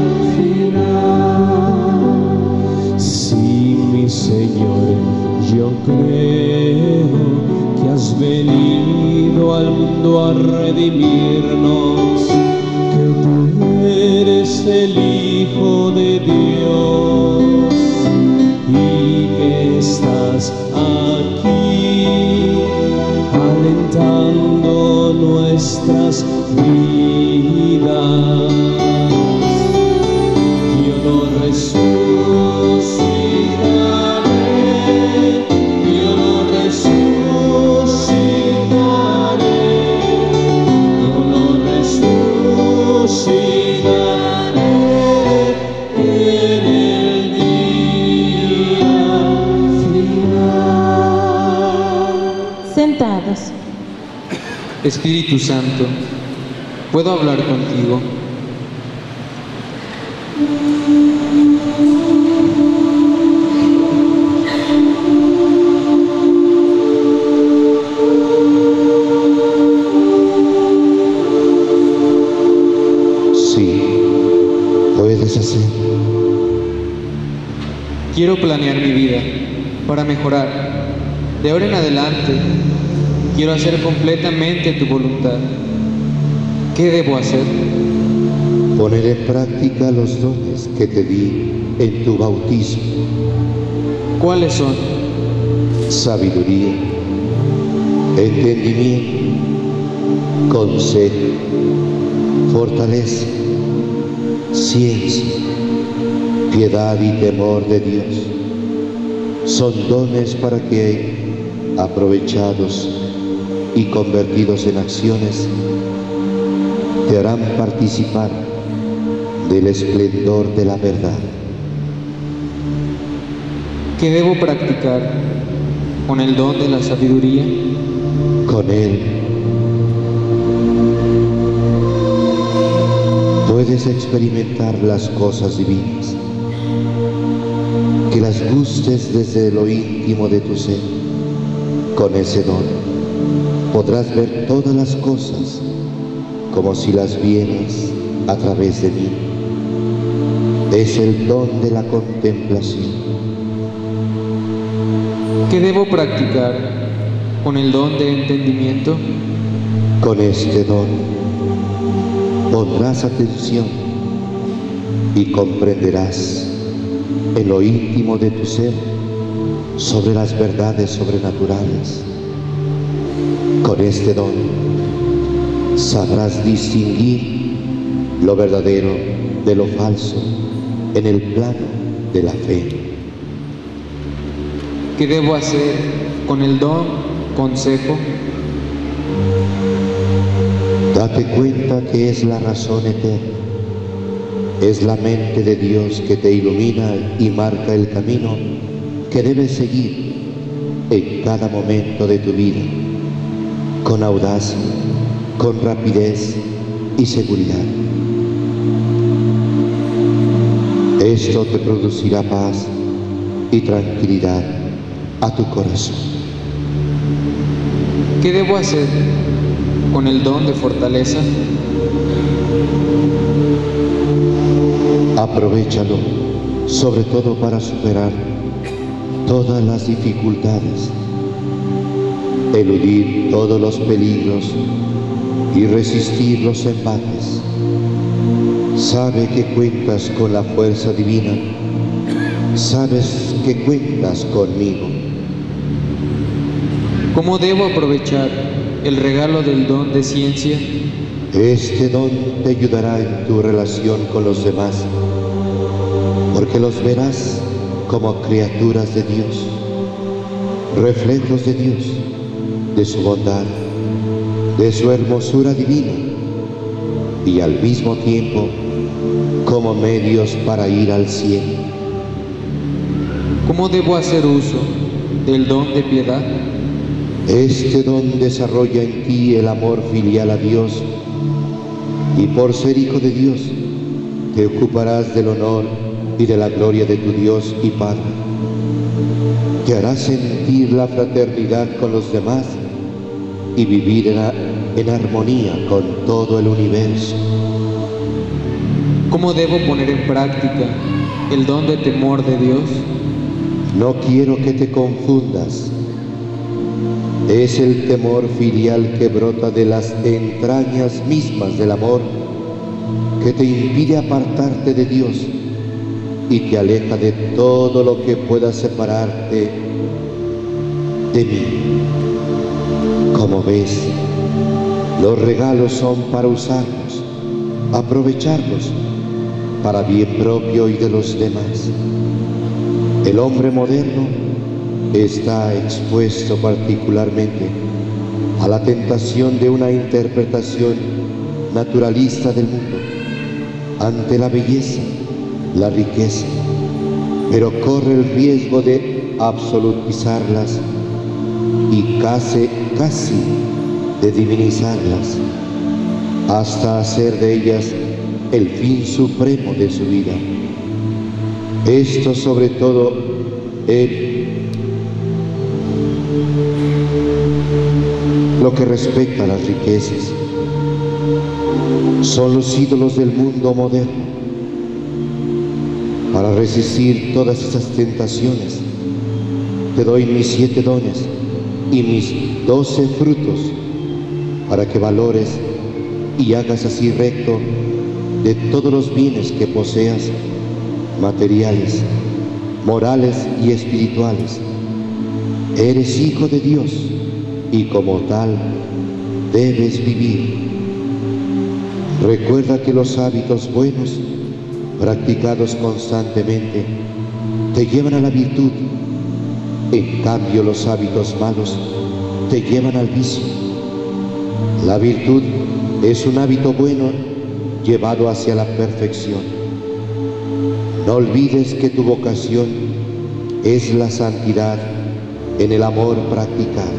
final. Sí, mi Señor, yo creo que has venido al mundo a redimirnos, que tú eres el Hijo de Dios y que estás aquí alentando nuestras vidas. Yo lo resucitaré, yo lo resucitaré, yo lo resucitaré en el día final. Sentados. Espíritu Santo, ¿puedo hablar contigo? Sí, puedes hacerlo. Quiero planear mi vida para mejorar. De ahora en adelante, quiero hacer completamente tu voluntad. ¿Qué debo hacer? Poner en práctica los dones que te di en tu bautismo: ¿Cuáles son? sabiduría, entendimiento, consejo, fortaleza, ciencia, piedad y temor de Dios. Son dones para que, aprovechados y convertidos en acciones, te harán participar del esplendor de la verdad. ¿Qué debo practicar con el don de la sabiduría? Con él puedes experimentar las cosas divinas, que las gustes desde lo íntimo de tu ser. Con ese don podrás ver todas las cosas como si las vieras a través de mí. Es el don de la contemplación. ¿Qué debo practicar con el don de entendimiento? Con este don pondrás atención y comprenderás en lo íntimo de tu ser sobre las verdades sobrenaturales. Con este don sabrás distinguir lo verdadero de lo falso en el plano de la fe. ¿Qué debo hacer con el don consejo? Date cuenta que es la razón eterna, es la mente de Dios que te ilumina y marca el camino que debes seguir en cada momento de tu vida, con audacia, con rapidez y seguridad. Esto te producirá paz y tranquilidad a tu corazón. ¿Qué debo hacer con el don de fortaleza? Aprovéchalo, sobre todo para superar todas las dificultades, eludir todos los peligros y resistir los embates. Sabe que cuentas con la fuerza divina, sabes que cuentas conmigo. ¿Cómo debo aprovechar el regalo del don de ciencia? Este don te ayudará en tu relación con los demás, porque los verás como criaturas de Dios, reflejos de Dios, de su bondad, de su hermosura divina y al mismo tiempo como medios para ir al cielo. ¿Cómo debo hacer uso del don de piedad? Este don desarrolla en ti el amor filial a Dios, y por ser hijo de Dios, te ocuparás del honor y de la gloria de tu Dios y Padre. Te harás sentir la fraternidad con los demás y vivir en, en armonía con todo el universo. ¿Cómo debo poner en práctica el don de temor de Dios? No quiero que te confundas. Es el temor filial que brota de las entrañas mismas del amor, que te impide apartarte de Dios y te aleja de todo lo que pueda separarte de mí. Como ves, los regalos son para usarlos, aprovecharlos para bien propio y de los demás. El hombre moderno está expuesto particularmente a la tentación de una interpretación naturalista del mundo ante la belleza, la riqueza, pero corre el riesgo de absolutizarlas y casi, casi de divinizarlas, hasta hacer de ellas el fin supremo de su vida. Esto sobre todo en lo que respecta a las riquezas. Son los ídolos del mundo moderno. Para resistir todas estas tentaciones, te doy mis siete dones y mis doce frutos, para que valores y hagas así recto de todos los bienes que poseas, materiales, morales y espirituales. Eres hijo de Dios y como tal debes vivir. Recuerda que los hábitos buenos, practicados constantemente, te llevan a la virtud. En cambio, los hábitos malos te llevan al vicio. La virtud es un hábito bueno llevado hacia la perfección. No olvides que tu vocación es la santidad en el amor practicado.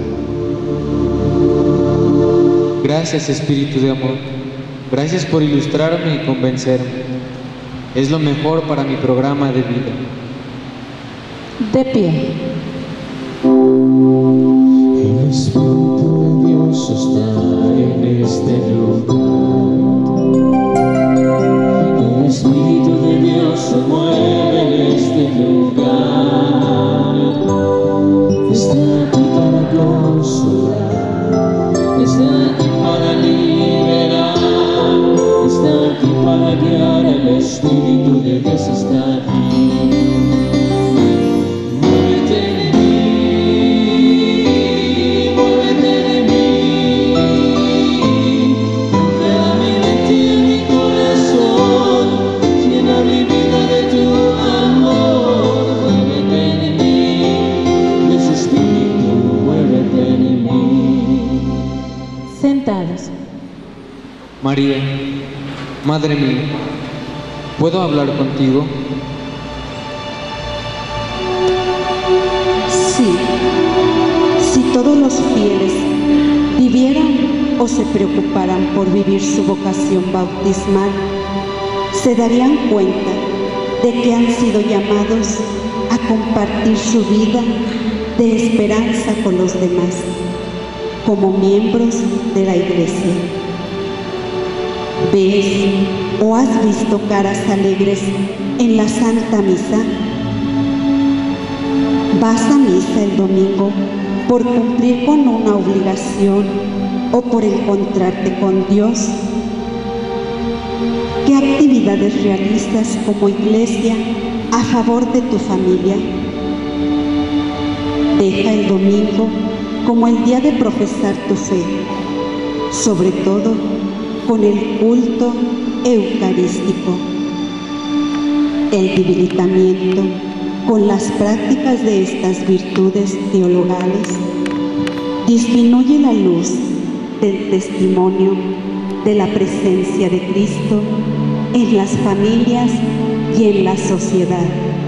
Gracias, Espíritu de Amor. Gracias por ilustrarme y convencerme. Es lo mejor para mi programa de vida. De pie. El Espíritu de Dios está en este lugar. El Espíritu de Dios se mueve en este lugar. Está aquí para consolar, está aquí para liberar, está aquí para guiar. El Espíritu de Dios está aquí. María, Madre mía, ¿puedo hablar contigo? Sí, si todos los fieles vivieran o se preocuparan por vivir su vocación bautismal, se darían cuenta de que han sido llamados a compartir su vida de esperanza con los demás, como miembros de la Iglesia. ¿Ves o has visto caras alegres en la Santa Misa? ¿Vas a misa el domingo por cumplir con una obligación o por encontrarte con Dios? ¿Qué actividades realizas como Iglesia a favor de tu familia? Deja el domingo como el día de profesar tu fe, sobre todo con el culto eucarístico. El debilitamiento con las prácticas de estas virtudes teologales disminuye la luz del testimonio de la presencia de Cristo en las familias y en la sociedad.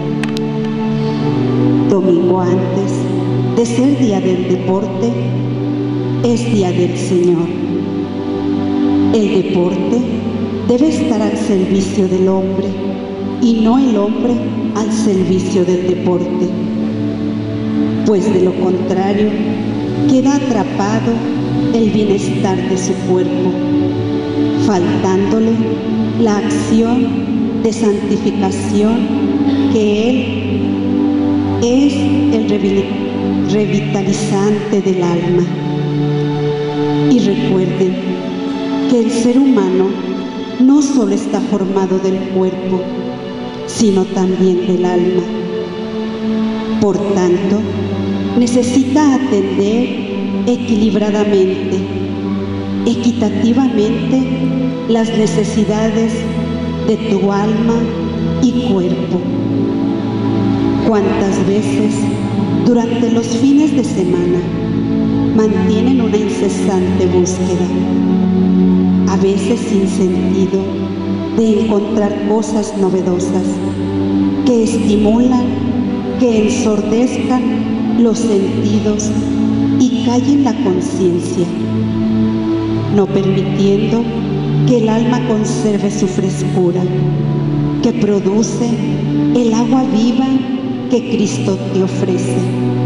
Domingo antes de ser día del deporte, es día del Señor. El deporte debe estar al servicio del hombre y no el hombre al servicio del deporte, pues de lo contrario queda atrapado el bienestar de su cuerpo, faltándole la acción de santificación que Él es el revitalizante del alma. Y recuerden que el ser humano no solo está formado del cuerpo, sino también del alma. Por tanto, necesita atender equilibradamente, equitativamente las necesidades de tu alma y cuerpo. ¿Cuántas veces durante los fines de semana mantienen una incesante búsqueda, a veces sin sentido, de encontrar cosas novedosas que estimulan, que ensordezcan los sentidos y callen la conciencia, no permitiendo que el alma conserve su frescura, que produce el agua viva que Cristo te ofrece?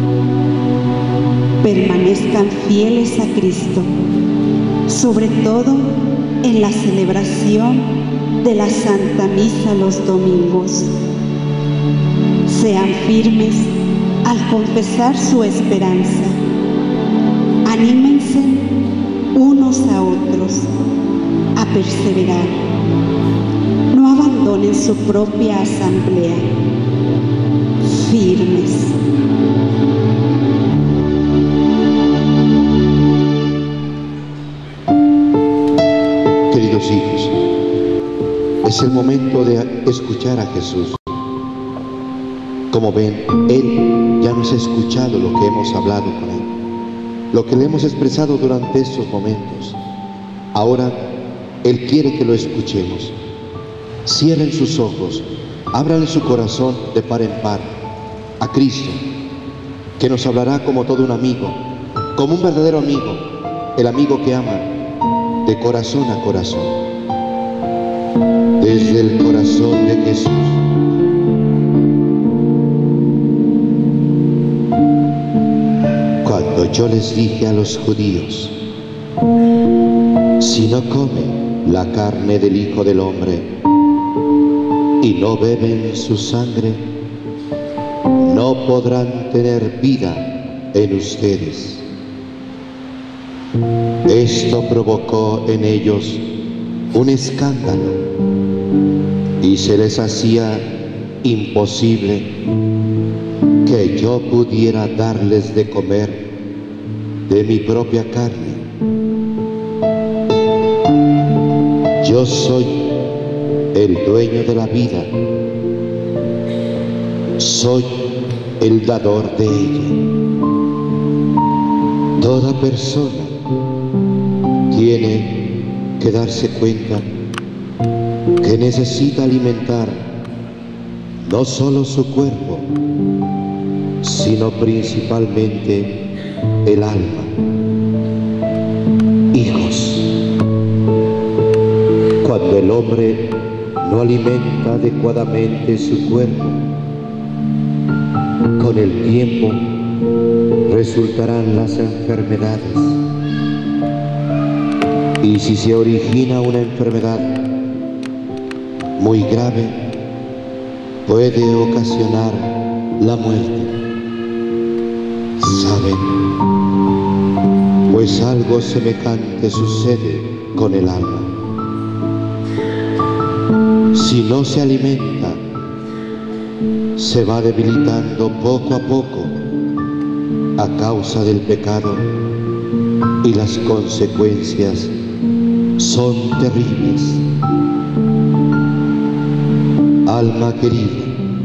Permanezcan fieles a Cristo, sobre todo en la celebración de la Santa Misa los domingos. Sean firmes al confesar su esperanza. Anímense unos a otros a perseverar. No abandonen su propia asamblea. Firmes. Queridos hijos, es el momento de escuchar a Jesús. Como ven, Él ya nos ha escuchado lo que hemos hablado con Él, lo que le hemos expresado durante estos momentos. Ahora, Él quiere que lo escuchemos. Cierren sus ojos, abran su corazón de par en par a Cristo, que nos hablará como todo un amigo, como un verdadero amigo, el amigo que ama de corazón a corazón. Desde el corazón de Jesús. Cuando yo les dije a los judíos, si no comen la carne del Hijo del Hombre y no beben su sangre, no podrán tener vida en ustedes. Esto provocó en ellos un escándalo y se les hacía imposible que yo pudiera darles de comer de mi propia carne. Yo soy el dueño de la vida, soy el dador de ella. Toda persona tiene que darse cuenta que necesita alimentar no solo su cuerpo, sino principalmente el alma. Hijos, cuando el hombre no alimenta adecuadamente su cuerpo, con el tiempo resultarán las enfermedades. Y si se origina una enfermedad muy grave, puede ocasionar la muerte. ¿Saben? Pues algo semejante sucede con el alma. Si no se alimenta, se va debilitando poco a poco a causa del pecado, y las consecuencias son terribles. Alma querida,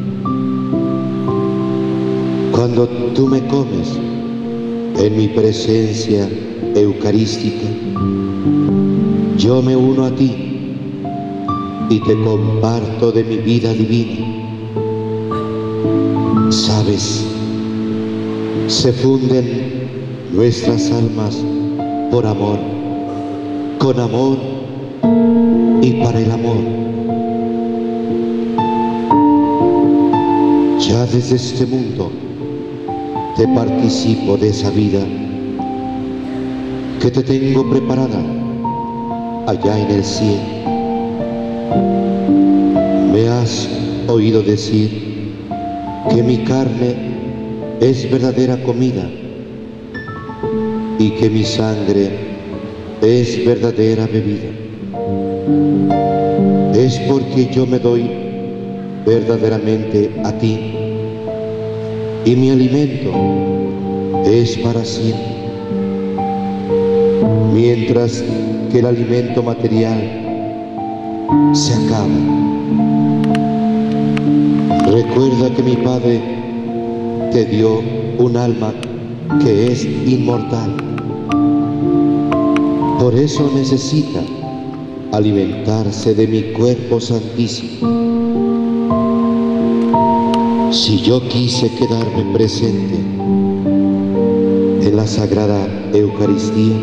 cuando tú me comes en mi presencia eucarística, yo me uno a ti y te comparto de mi vida divina. Sabes, se funden nuestras almas por amor, con amor y para el amor. Ya desde este mundo te participo de esa vida que te tengo preparada allá en el cielo. Me has oído decir que mi carne es verdadera comida y que mi sangre es verdadera bebida. Es porque yo me doy verdaderamente a ti y mi alimento es para siempre, mientras que el alimento material se acaba. Recuerda que mi Padre te dio un alma que es inmortal. Por eso necesita alimentarse de mi cuerpo santísimo. Si yo quise quedarme presente en la Sagrada Eucaristía,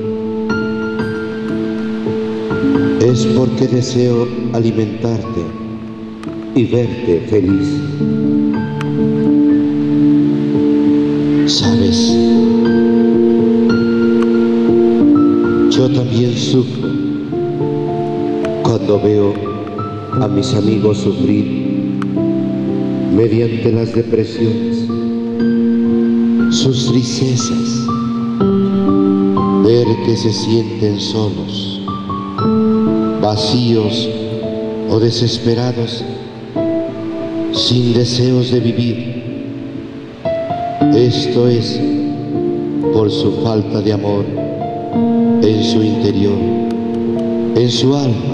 es porque deseo alimentarte y verte feliz. ¿Sabes? Yo también sufro cuando veo a mis amigos sufrir mediante las depresiones, sus tristezas, ver que se sienten solos, vacíos o desesperados, sin deseos de vivir. Esto es por su falta de amor en su interior, en su alma.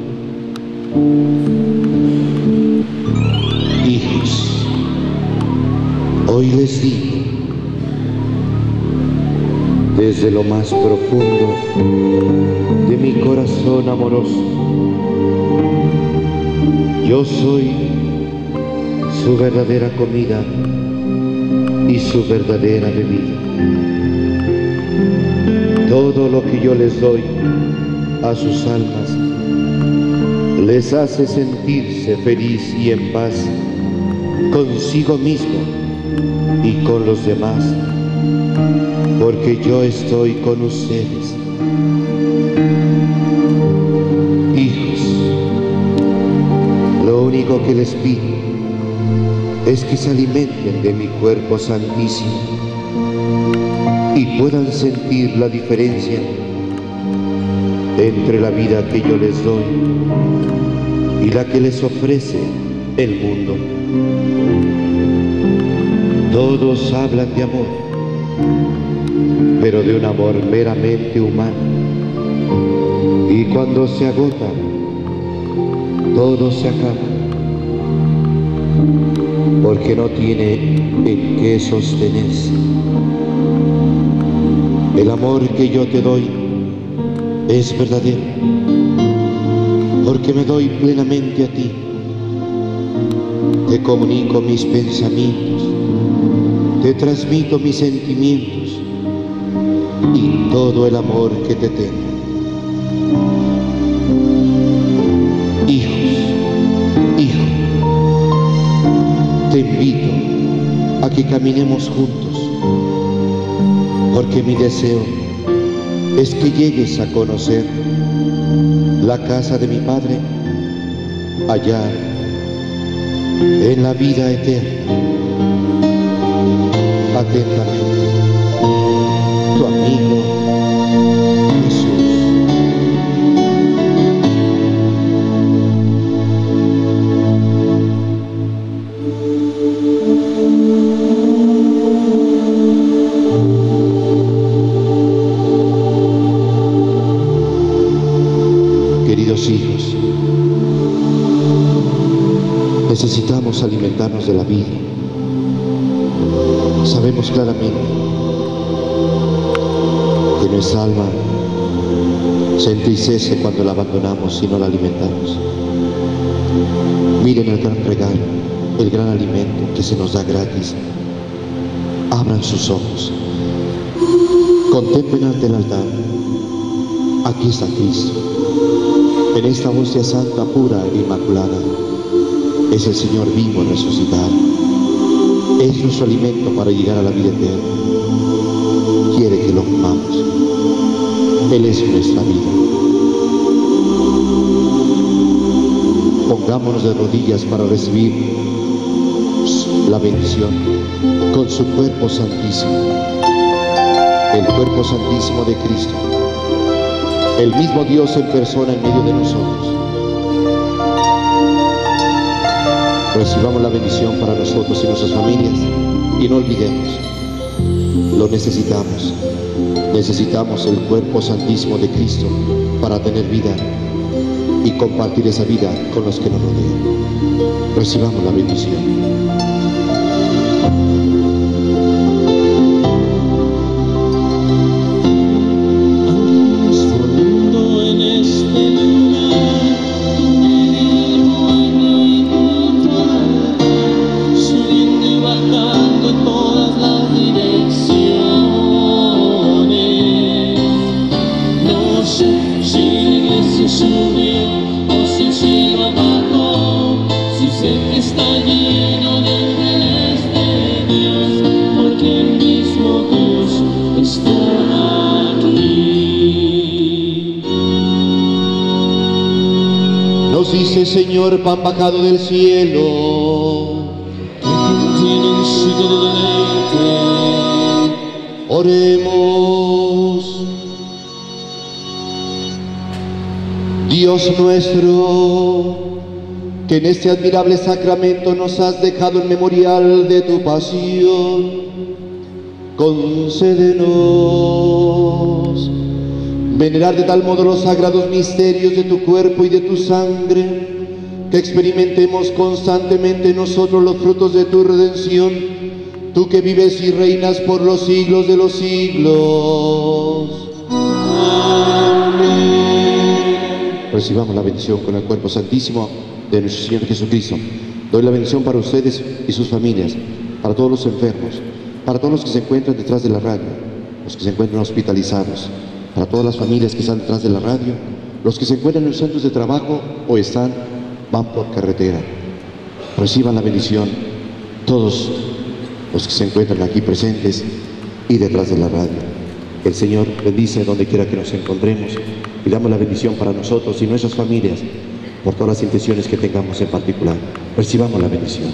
Hijos, hoy les digo, desde lo más profundo de mi corazón amoroso, yo soy su verdadera comida y su verdadera bebida. Todo lo que yo les doy a sus almas les hace sentirse feliz y en paz consigo mismo y con los demás, porque yo estoy con ustedes. Hijos, lo único que les pido es que se alimenten de mi cuerpo santísimo y puedan sentir la diferencia entre la vida que yo les doy y la que les ofrece el mundo. Todos hablan de amor, pero de un amor meramente humano, y cuando se agota, todo se acaba, porque no tiene en qué sostenerse. El amor que yo te doy es verdadero, porque me doy plenamente a ti. Te comunico mis pensamientos, te transmito mis sentimientos y todo el amor que te tengo. Hijos, hijo, te invito a que caminemos juntos, porque mi deseo es que llegues a conocer la casa de mi Padre allá en la vida eterna. Atentamente, tu amigo Jesús. Queridos hijos, necesitamos alimentarnos de la vida. Sabemos claramente que nuestra alma Se entristece cuando la abandonamos y no la alimentamos. Miren el gran regalo, el gran alimento que se nos da gratis. Abran sus ojos. Contemplen ante el altar. Aquí está Cristo. En esta hostia santa, pura e inmaculada, es el Señor vivo y resucitado. Es nuestro alimento para llegar a la vida eterna. Quiere que lo comamos. Él es nuestra vida. Pongámonos de rodillas para recibir la bendición con su cuerpo santísimo. El cuerpo santísimo de Cristo. El mismo Dios en persona en medio de nosotros. Recibamos la bendición para nosotros y nuestras familias y no olvidemos, lo necesitamos. Necesitamos el cuerpo santísimo de Cristo para tener vida y compartir esa vida con los que nos rodean. Recibamos la bendición. Dice, Señor, pan bajado del cielo, que contiene un sitio de deleite. Oremos. Dios nuestro, que en este admirable sacramento nos has dejado el memorial de tu pasión, concédenos venerar de tal modo los sagrados misterios de tu cuerpo y de tu sangre, que experimentemos constantemente nosotros los frutos de tu redención, tú que vives y reinas por los siglos de los siglos. Amén. Recibamos la bendición con el cuerpo santísimo de nuestro Señor Jesucristo. Doy la bendición para ustedes y sus familias, para todos los enfermos, para todos los que se encuentran detrás de la radio, los que se encuentran hospitalizados, para todas las familias que están detrás de la radio, los que se encuentran en los centros de trabajo o están, van por carretera. Reciban la bendición todos los que se encuentran aquí presentes y detrás de la radio. El Señor bendice donde quiera que nos encontremos y damos la bendición para nosotros y nuestras familias por todas las intenciones que tengamos en particular. Recibamos la bendición.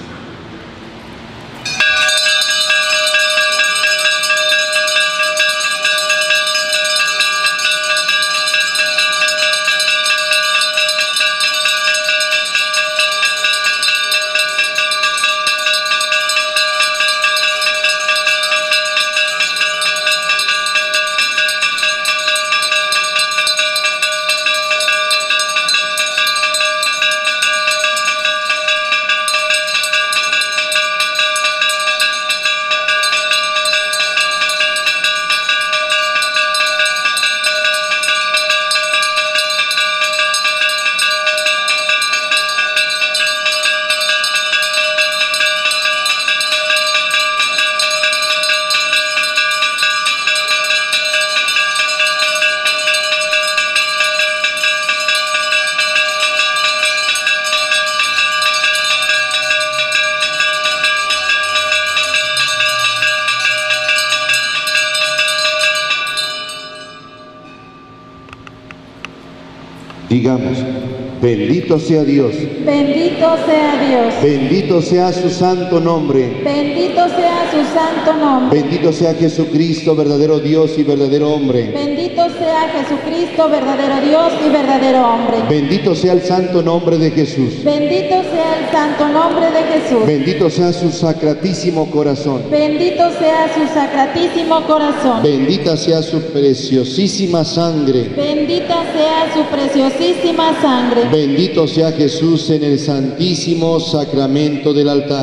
Digamos, bendito sea Dios. Bendito sea Dios. Bendito sea su santo nombre. Bendito sea su santo nombre. Bendito sea Jesucristo, verdadero Dios y verdadero hombre. Bendito sea Jesucristo, verdadero Dios y verdadero hombre. Bendito sea el santo nombre de Jesús. Bendito sea el santo nombre de Jesús. Bendito sea su sacratísimo corazón. Bendito sea su sacratísimo corazón. Bendita sea su preciosísima sangre. Bendita sea su preciosísima sangre. Bendito sea Jesús en el santísimo sacramento del altar.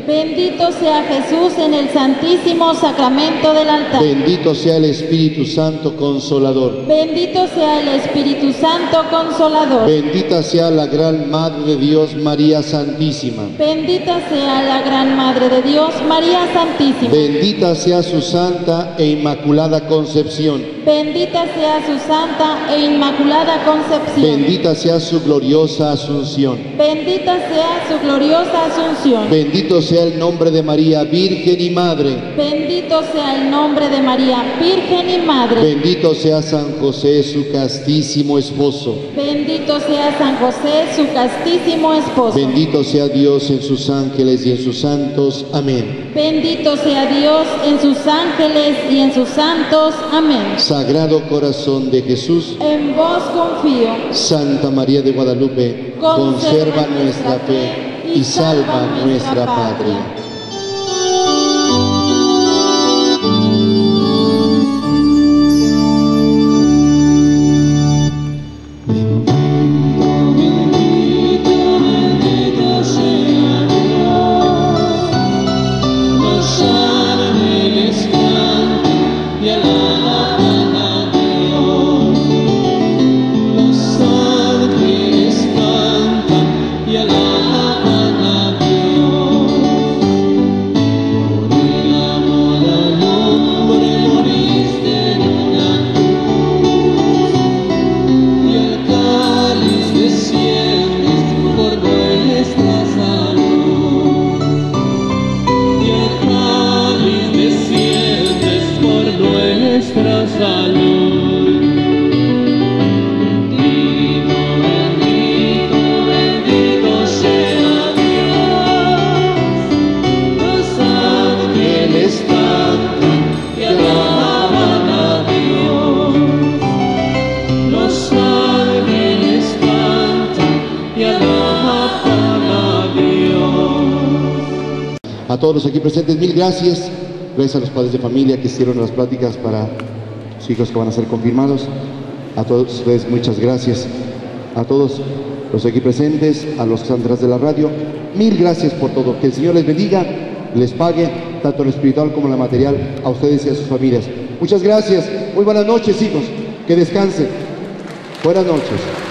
Bendito sea Jesús en el santísimo sacramento del altar. Bendito sea el Espíritu Santo Consolador. Bendito sea el Espíritu Santo Consolador. Bendita sea la gran Madre de Dios, María Santísima. Bendita sea la gran Madre de Dios, María Santísima. Bendita sea su santa e inmaculada concepción. Bendita sea su santa e inmaculada concepción. Bendita sea su gloriosa asunción. Bendita sea su gloriosa asunción. Bendito sea el nombre de María, Virgen y Madre. Bendito sea el nombre de María, Virgen y Madre. Bendito sea San José, su castísimo esposo. Bendito sea San José, su castísimo esposo. Bendito sea Dios en sus ángeles y en sus santos. Amén. Bendito sea Dios en sus ángeles y en sus santos. Amén. Sagrado Corazón de Jesús, en vos confío. Santa María de Guadalupe, conserva nuestra fe y salva nuestra patria. A todos los aquí presentes, mil gracias. Gracias a los padres de familia que hicieron las pláticas para sus hijos que van a ser confirmados. A todos ustedes, muchas gracias. A todos los aquí presentes, a los que están detrás de la radio, mil gracias por todo. Que el Señor les bendiga, les pague, tanto en lo espiritual como en lo material, a ustedes y a sus familias. Muchas gracias. Muy buenas noches, hijos. Que descansen. Buenas noches.